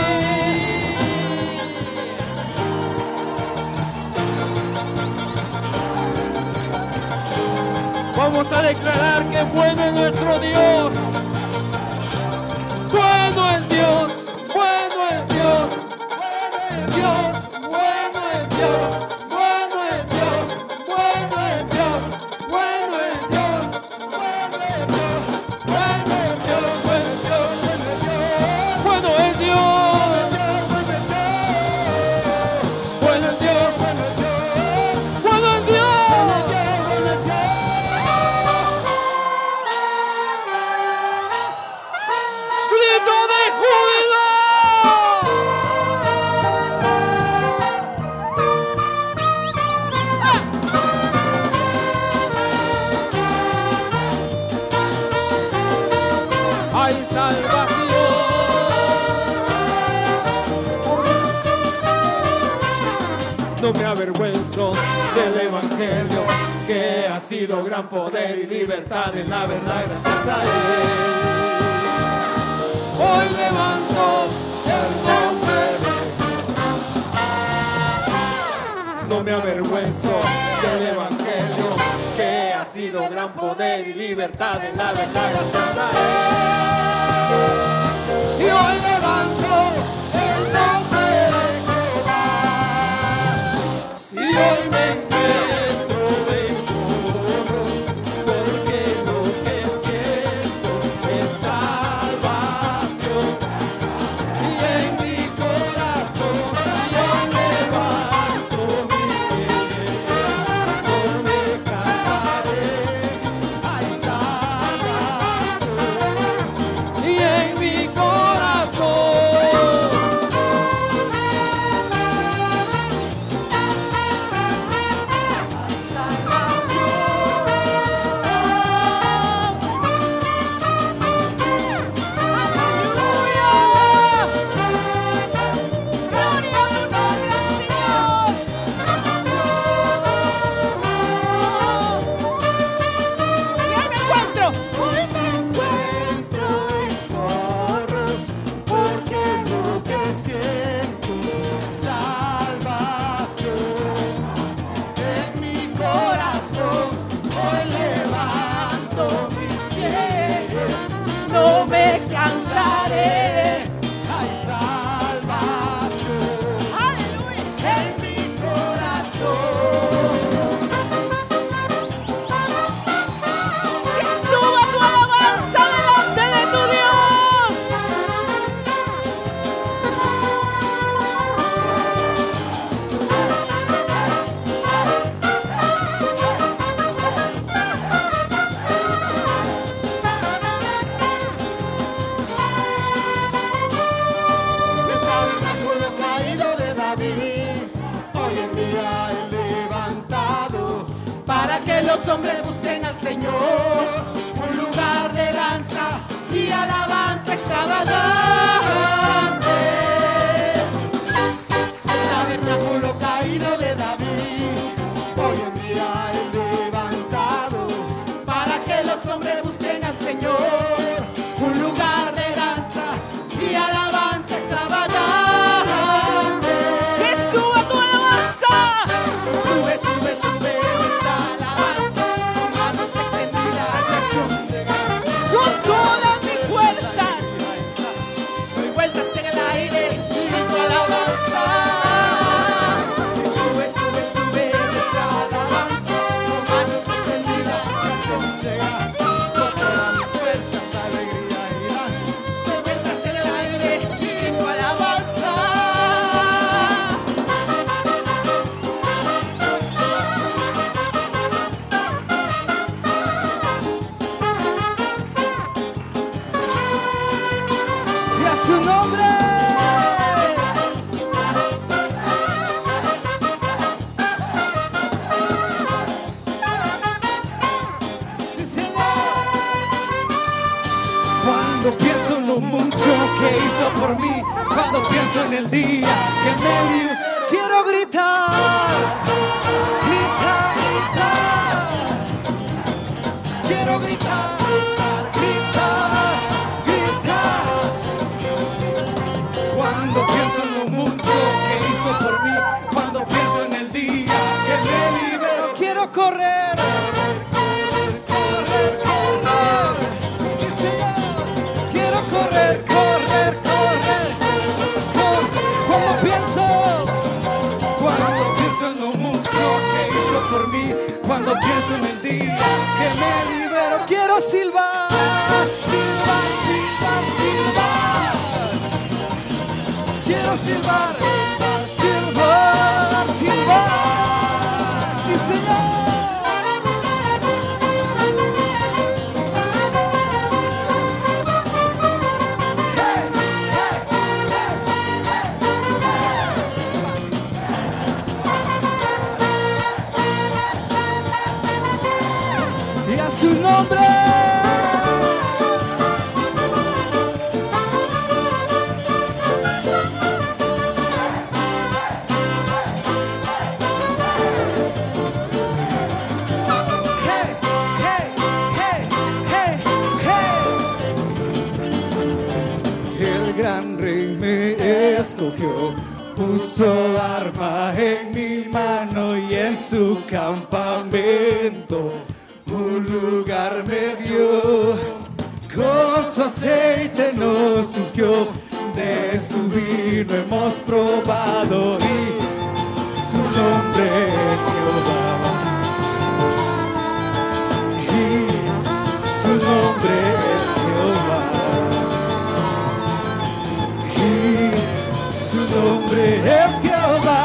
Vamos a declarar que bueno es nuestro Dios. Bueno es Dios, bueno es Dios, bueno es Dios, bueno es Dios, bueno es Dios, bueno es Dios, bueno es Dios, bueno es Dios, bueno es Dios, bueno es Dios, bueno es Dios, bueno es Dios, bueno es Dios. ¡Grito de júbilo! ¡Hay salvación! No me avergüenzo del Evangelio, que ha sido gran poder y libertad en la verdad, gracias a Él. Hoy levanto el nombre de... No me avergüenzo del Evangelio, que ha sido gran poder y libertad en la verdad, gracias a Él. Y hoy levanto el nombre de Jehová. Y hoy me encuentro en coros, porque lo que siento es salvación. Y en mi corazón yo levanto mis pies, no me cansaré, hay salvación. Y en mi corazón hoy me encuentro en coros, porque lo que siento es salvación. En mi corazón hoy levanto mis pies, no me cansaré, hay salvación. ¡Aleluya! En mi corazón. Que suba tu alabanza delante de tu Dios. El tabernáculo caído de David, hoy en día he levantado, para que los hombres busquen al Señor, un lugar de danza y alabanza extravagante. El tabernáculo caído de David, hoy en día he levantado, para que los hombres busquen al Señor, un lugar de danza y alabanza extravagante. Que suba tu alabanza. Sube, sube, sube esta alabanza, con manos extendidas, acción de gracias. Con todas mis fuerzas. pienso en el día que me libero, quiero gritar, gritar, gritar. Quiero gritar, gritar, gritar. Cuando pienso en lo mucho que hizo por mí, cuando pienso en el día que me libero, quiero correr, correr, correr. Sí, Señor, quiero correr, correr, correr, correr. Cuando pienso en lo mucho que hizo por mí, cuando pienso en el día que me libero, quiero silbar, silbar, silbar, silbar. Quiero silbar, silbar, silbar. Sí, Señor. Y a su nombre. Hey, hey, hey, hey, hey. El gran rey me escogió, puso arma en mi mano y en su campamento un lugar me dio, con su aceite nos ungió, de su vino hemos probado y su nombre es Jehová. Y su nombre es Jehová. Y su nombre es Jehová.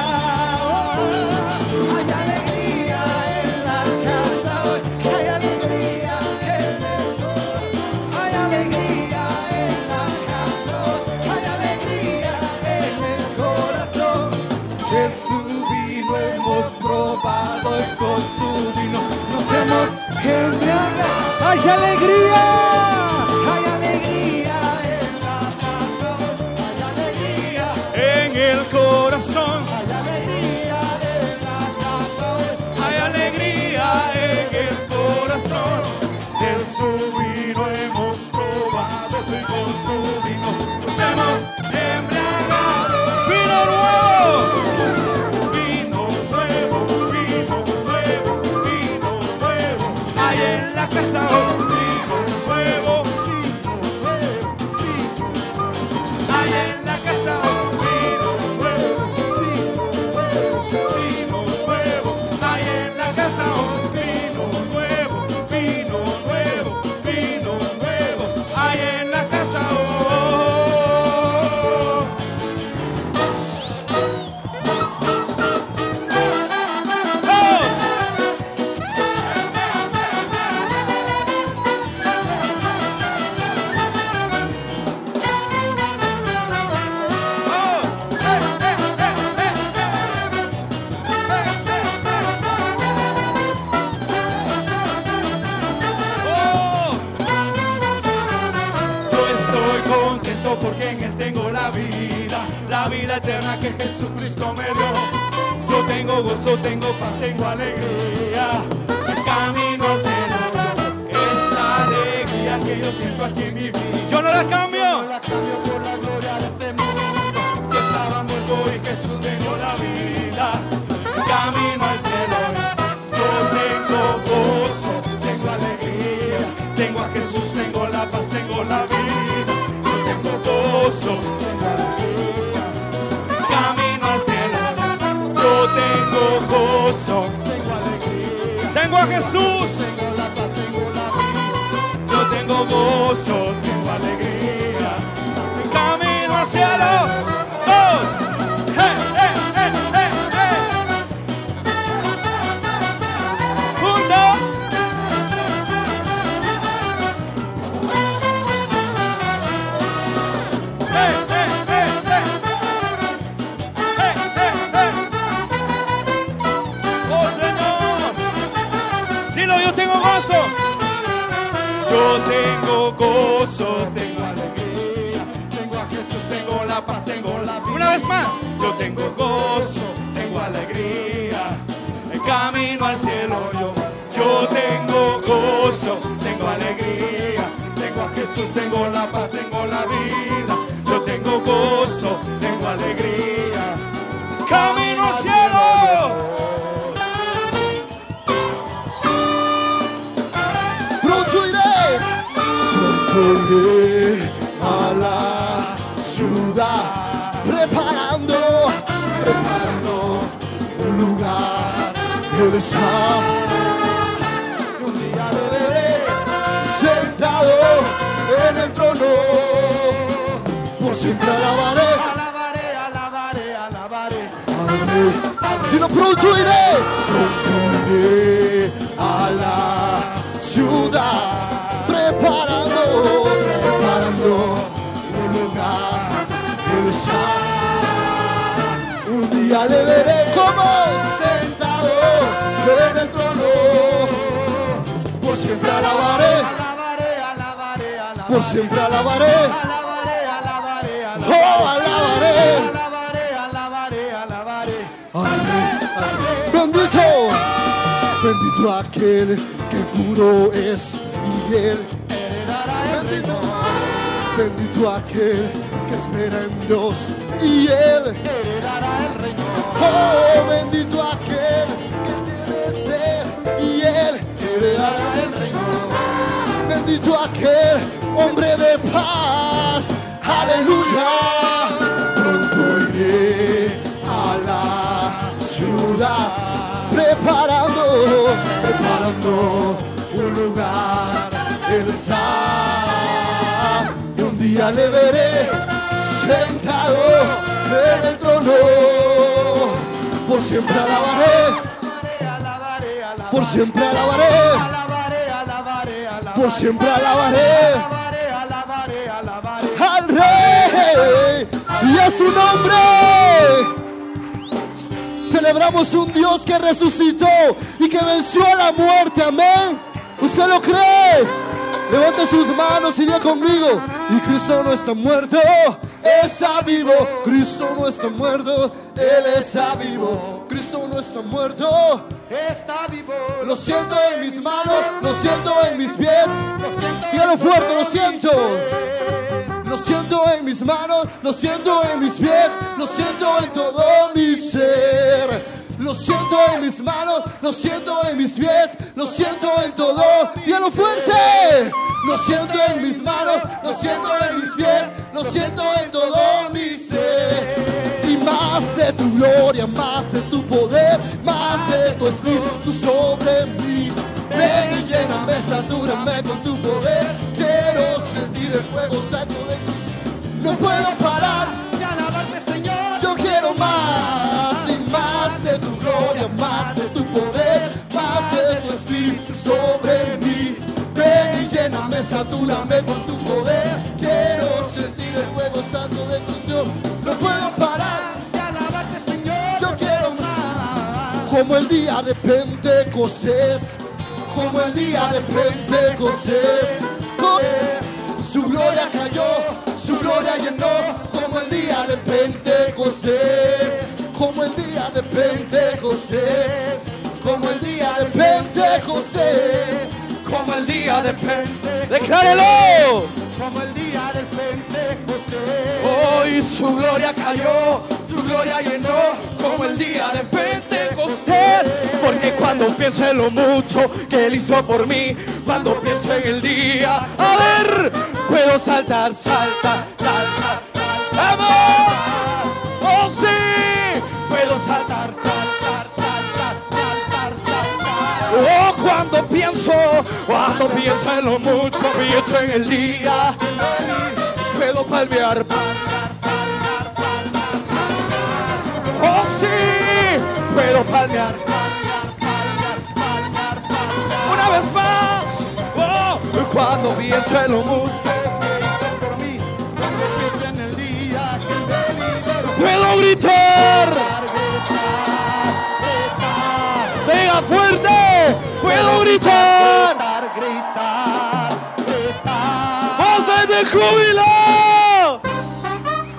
Probado y con su vino nos hemos embriagado. ¡Hay alegría! ¡Hay alegría en la casa! ¡Hay alegría en el corazón! ¡Hay alegría en la casa! ¡Hay alegría en el corazón! De su vino hemos probado y con su vino nos hemos embriagado. ¡Vino nuevo! Casa, vino nuevo, hay en la casa, vino nuevo, hay en la casa, vino nuevo, hay en la casa. Porque en Él tengo la vida eterna que Jesucristo me dio. Yo tengo gozo, tengo paz, tengo alegría. El camino al cielo es la alegría que yo siento aquí en mi vida. Yo no la cambio, por la gloria de este mundo. Que estaba muerto y Jesús me dio la vida. El camino al cielo, yo tengo gozo, tengo alegría. Tengo a Jesús, tengo la paz, tengo la vida. Gozo, tengo alegría, camino al cielo, yo tengo gozo, tengo alegría, tengo a Jesús, tengo la paz, tengo la vida, yo tengo gozo, tengo alegría, camino al cielo, todos, hey, hey, hey, hey, hey, juntos. Yo tengo gozo, tengo alegría. Jesús tengo la paz, tengo la vida. Una vez más, yo tengo gozo, tengo alegría, el camino al cielo yo tengo gozo, tengo alegría, tengo a Jesús, tengo la paz, tengo la vida. Yo tengo gozo, tengo alegría, camino al cielo. Pronto iré a la ciudad, preparando un lugar. Él está. Un día le veré sentado en el trono. Por siempre alabaré, alabaré, alabaré, alabaré. Dilo, pronto iré a la ciudad, preparando un lugar. Él está. Un día le veré como sentado en el trono. Por siempre alabaré, alabaré, alabaré, alabaré. Por siempre alabaré, alabaré, alabaré, alabaré. Oh, alabaré, alabaré, alabaré, alabaré. Alabaré. Bendito, bendito aquel que puro es y él heredará el reino. Bendito aquel que espera en Dios y él heredará el reino. Oh, bendito aquel que tiene sed y él heredará el reino. Bendito aquel hombre de paz, aleluya. Pronto iré a la ciudad, preparando un lugar. Él está. Y un día le veré sentado en el trono. Por siempre alabaré, por siempre alabaré, por siempre alabaré al Rey y a su nombre. Celebramos un Dios que resucitó y que venció a la muerte, amén. ¿Usted lo cree? Levante sus manos y diga conmigo: y Cristo no está muerto, está vivo. Cristo no está muerto, Él está vivo. Cristo no está muerto, está vivo. Lo siento en mis manos, lo siento en mis pies. Dígalo fuerte, lo siento. Lo siento en mis manos, lo siento en mis pies, lo siento en todo mi ser. Lo siento en mis manos, lo siento en mis pies, lo siento en todo. Dígalo fuerte. Lo siento en mis manos, lo siento en mis pies, lo siento en todo mi ser. Y más de tu gloria, más de tu poder, más de tu espíritu sobre mí. Ven y lléname, satúrame con tu poder. Quiero sentir el fuego santo de tu ser. No puedo parar de alabarte, Señor. Yo quiero más y más de tu gloria, más de tu poder, más de tu espíritu sobre mí. Ven y lléname, satúrame con tu poder. Quiero sentir el fuego santo de tu ser. No puedo parar de alabarte, Señor. Yo quiero más. Como el día de Pentecostés, como el día de Pentecostés. Su gloria cayó, su gloria llenó, como el día de Pentecostés, como el día de Pentecostés, como el día de Pentecostés, como el día de Pentecostés. ¡Declárelo! Como el día del Pentecostés. Hoy su gloria cayó, su gloria llenó, como el día de Pentecostés. Porque cuando pienso en lo mucho que Él hizo por mí, cuando pienso en el día, a ver, puedo saltar, salta, salta, ¡vamos! ¡Oh sí! Puedo saltar, saltar, saltar, saltar, saltar. Oh, cuando pienso en lo mucho, pienso en el día, puedo palmear, palmear, palmear, palmear. Oh sí, puedo palmear, palmear, palmear, palmear, palmear. Una vez más, oh, cuando pienso en lo mucho por mí, cuando pienso en el día que me liberó, puedo gritar, venga fuerte, puedo gritar, gritar, gritar, voces de júbilo.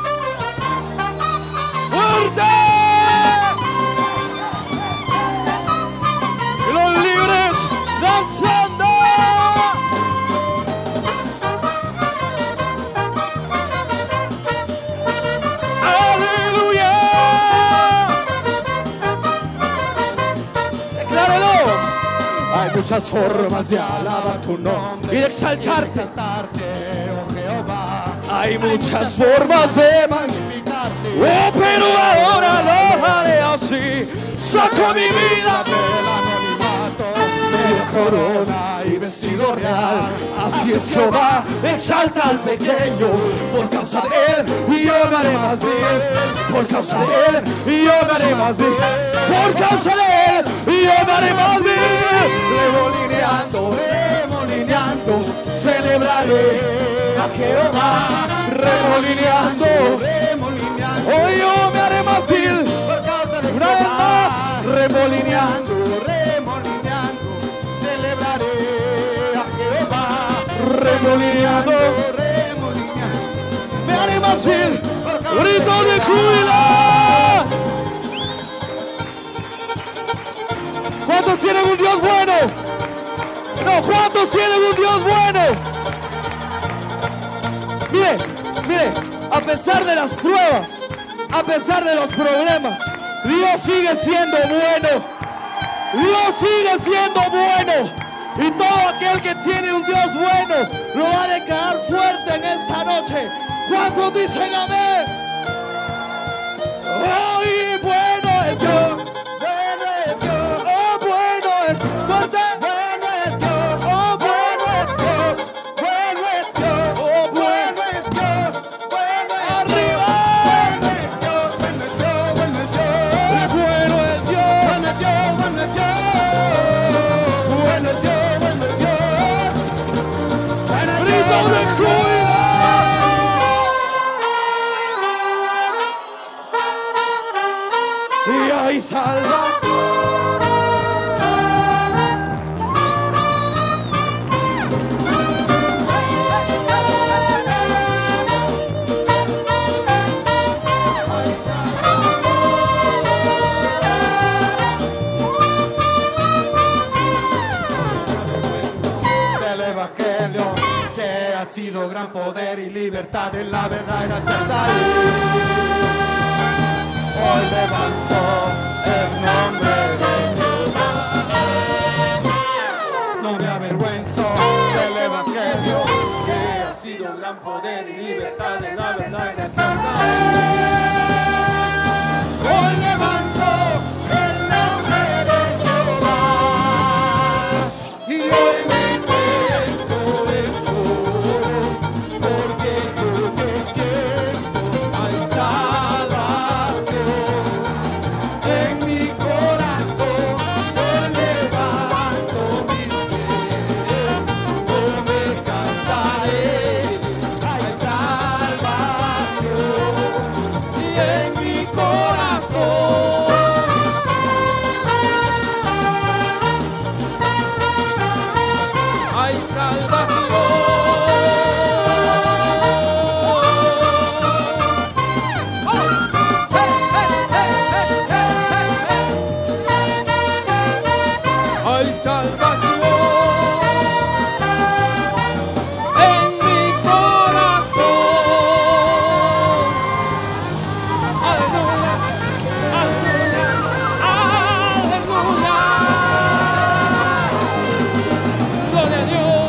muchas formas de alabar tu nombre y de exaltarte. Oh Jehová. Hay muchas formas de magnificarte. Oh, pero ahora lo haré así. Saco mi vida del anonimato, de corona y vestido real. Así es Jehová, exalta al pequeño. Por causa de él, y yo me haré más bien. Por causa de él, y yo me haré más bien. Por causa de él, y yo me haré más bien. Remolineando, remolineando, celebraré a Jehová. Remolineando, remolineando, hoy yo me haré más bien. Por causa de Una vez Jehová, más, remolineando, remolineando, celebraré a Jehová. remolineando, remolineando. me haré más bien. Por causa Grito de Jehová. júbilo. ¿Cuántos tienen un Dios bueno? No, ¿cuántos tienen un Dios bueno? Mire, mire, a pesar de las pruebas, a pesar de los problemas, Dios sigue siendo bueno. Dios sigue siendo bueno. Y todo aquel que tiene un Dios bueno lo va a declarar fuerte en esta noche. ¿Cuántos dicen amén? Oh, y bueno es Dios. Bueno es Dios. Oh, bueno es fuerte. Bueno es Dios. Oh, bueno es Dios. Bueno es Dios. Oh, bueno es Dios. Bueno es arriba. Bueno es Dios. Bueno es Dios. Bueno es Dios. Bueno es Dios. Bueno es Dios. Bueno es Dios. Bueno es Dios. Bueno es Dios. Grito de júbilo. Y hay salvación. Del Evangelio, que ha sido gran poder y libertad en la verdad y la verdad. Hoy levanto el nombre de Jehová. No me avergüenzo del Evangelio, que ha sido gran poder y libertad en la verdad y la verdad. Hoy levanto el nombre de Jehová. Y hoy me encuentro en puro, porque yo que siento hay salvación en mi corazón. Yo levanto mis pies, no me cansaré. Hay salvación y en mi corazón. Hay salvación. Hay salvación en mi corazón. Aleluya, aleluya, aleluya. Gloria a Dios.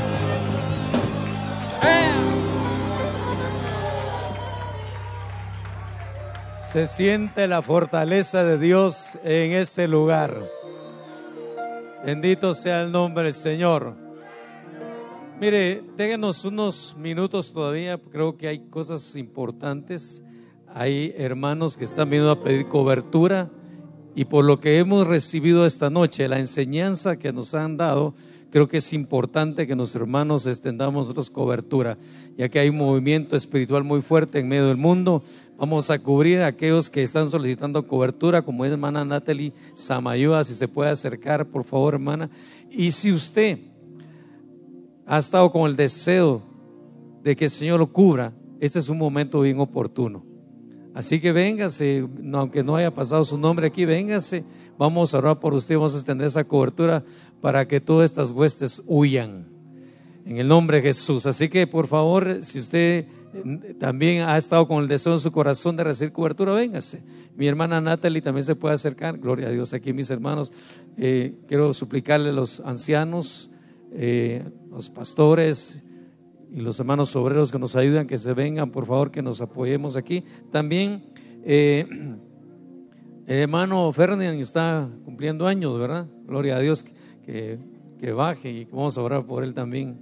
Se siente la fortaleza de Dios en este lugar. Bendito sea el nombre del Señor. Mire, déjenos unos minutos todavía. Creo que hay cosas importantes. Hay hermanos que están viniendo a pedir cobertura. Y por lo que hemos recibido esta noche, la enseñanza que nos han dado, creo que es importante que nuestros hermanos extendamos nosotros cobertura, ya que hay un movimiento espiritual muy fuerte en medio del mundo. Vamos a cubrir a aquellos que están solicitando cobertura, como es hermana Natalie Samayoa, si se puede acercar, por favor, hermana. Y si usted ha estado con el deseo de que el Señor lo cubra, este es un momento bien oportuno. Así que véngase, aunque no haya pasado su nombre aquí, véngase. Vamos a orar por usted, vamos a extender esa cobertura para que todas estas huestes huyan. en el nombre de Jesús. Así que por favor, si usted también ha estado con el deseo en su corazón de recibir cobertura, véngase. Mi hermana Natalie también se puede acercar. Gloria a Dios. Aquí mis hermanos, quiero suplicarle a los ancianos, los pastores y los hermanos obreros que nos ayudan, que se vengan, por favor, que nos apoyemos aquí. También el hermano Ferdinand está cumpliendo años, ¿verdad? Gloria a Dios, que baje y vamos a orar por él también.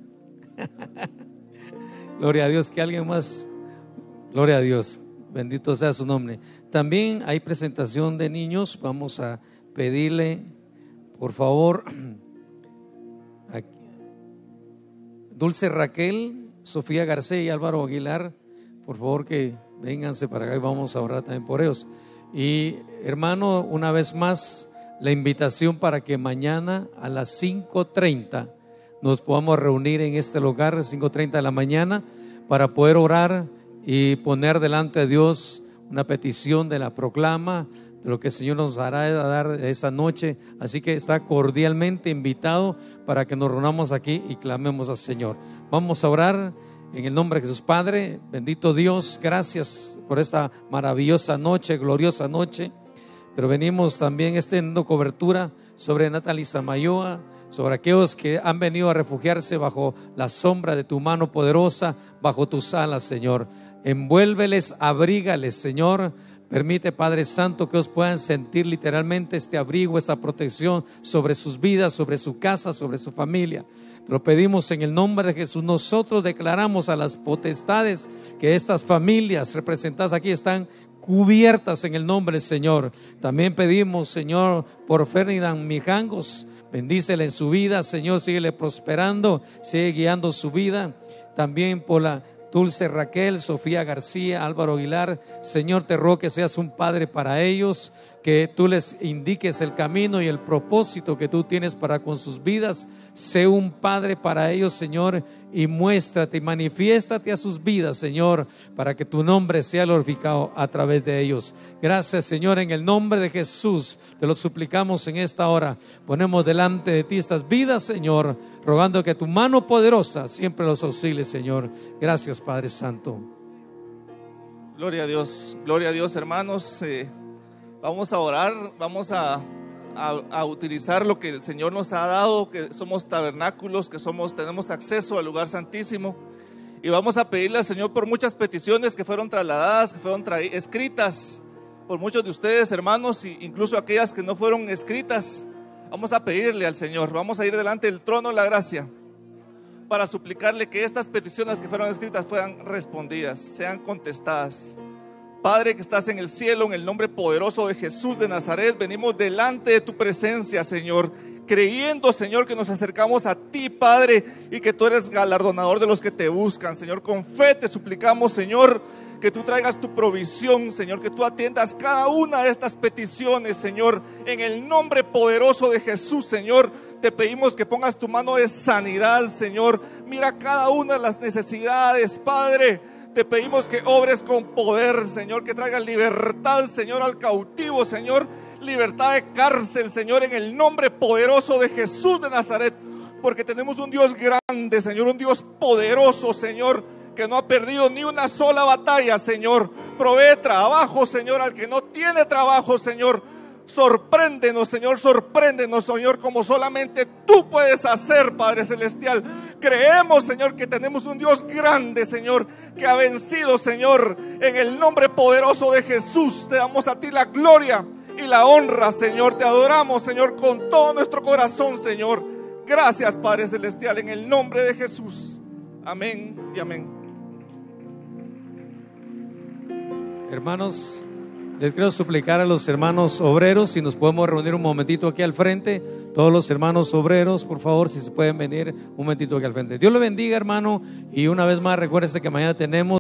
Gloria a Dios, que alguien más, gloria a Dios, bendito sea su nombre. También hay presentación de niños. Vamos a pedirle, por favor, Dulce Raquel, Sofía García y Álvaro Aguilar, por favor que vénganse para acá y vamos a orar también por ellos. Y hermano, una vez más la invitación para que mañana a las 5:30 nos podamos reunir en este lugar, 5:30 de la mañana, para poder orar y poner delante de Dios una petición de la proclama, de lo que el Señor nos hará dar esa noche. Así que está cordialmente invitado para que nos reunamos aquí y clamemos al Señor. Vamos a orar en el nombre de Jesús. Padre, bendito Dios, gracias por esta maravillosa noche, gloriosa noche. Pero venimos también extendiendo cobertura sobre Natalie Samayoa, sobre aquellos que han venido a refugiarse bajo la sombra de tu mano poderosa, bajo tus alas, Señor. Envuélveles, abrígales, Señor. Permite, Padre Santo, que ellos puedan sentir literalmente este abrigo, esta protección sobre sus vidas, sobre su casa, sobre su familia. Te lo pedimos en el nombre de Jesús. Nosotros declaramos a las potestades que estas familias representadas aquí están cubiertas en el nombre del Señor. También pedimos, Señor, por Ferdinand Mijangos. Bendícele en su vida, Señor, síguele prosperando, sigue guiando su vida. También por la Dulce Raquel, Sofía García, Álvaro Aguilar, Señor, te ruego que seas un padre para ellos, que tú les indiques el camino y el propósito que tú tienes para con sus vidas. Sé un padre para ellos, Señor, y muéstrate y manifiéstate a sus vidas, Señor, para que tu nombre sea glorificado a través de ellos. Gracias, Señor, en el nombre de Jesús te lo suplicamos en esta hora. Ponemos delante de ti estas vidas, Señor, rogando que tu mano poderosa siempre los auxilie, Señor. Gracias, Padre Santo. Gloria a Dios, hermanos. Vamos a orar, vamos a utilizar lo que el Señor nos ha dado, que somos tabernáculos, que tenemos acceso al lugar santísimo, y vamos a pedirle al Señor por muchas peticiones que fueron trasladadas, que fueron escritas por muchos de ustedes, hermanos, e incluso aquellas que no fueron escritas. Vamos a pedirle al Señor, vamos a ir delante del trono de la gracia para suplicarle que estas peticiones que fueron escritas fueran respondidas, sean contestadas. Padre que estás en el cielo, en el nombre poderoso de Jesús de Nazaret, venimos delante de tu presencia, Señor, creyendo, Señor, que nos acercamos a ti, Padre, y que tú eres galardonador de los que te buscan, Señor. Con fe te suplicamos, Señor, que tú traigas tu provisión, Señor, que tú atiendas cada una de estas peticiones, Señor, en el nombre poderoso de Jesús, Señor. Te pedimos que pongas tu mano de sanidad, Señor. Mira cada una de las necesidades, Padre. Te pedimos que obres con poder, Señor, que traigas libertad, Señor, al cautivo, Señor, libertad de cárcel, Señor, en el nombre poderoso de Jesús de Nazaret, porque tenemos un Dios grande, Señor, un Dios poderoso, Señor, que no ha perdido ni una sola batalla, Señor. Provee trabajo, Señor, al que no tiene trabajo, Señor. Sorpréndenos, Señor, como solamente tú puedes hacer, Padre Celestial. Creemos, Señor, que tenemos un Dios grande, Señor, que ha vencido, Señor. En el nombre poderoso de Jesús, te damos a ti la gloria y la honra, Señor. Te adoramos, Señor, con todo nuestro corazón, Señor. Gracias, Padre Celestial, en el nombre de Jesús. Amén y amén. Hermanos, les quiero suplicar a los hermanos obreros si nos podemos reunir un momentito aquí al frente. Todos los hermanos obreros, por favor, si se pueden venir un momentito aquí al frente. Dios le bendiga, hermano, y una vez más recuérdese que mañana tenemos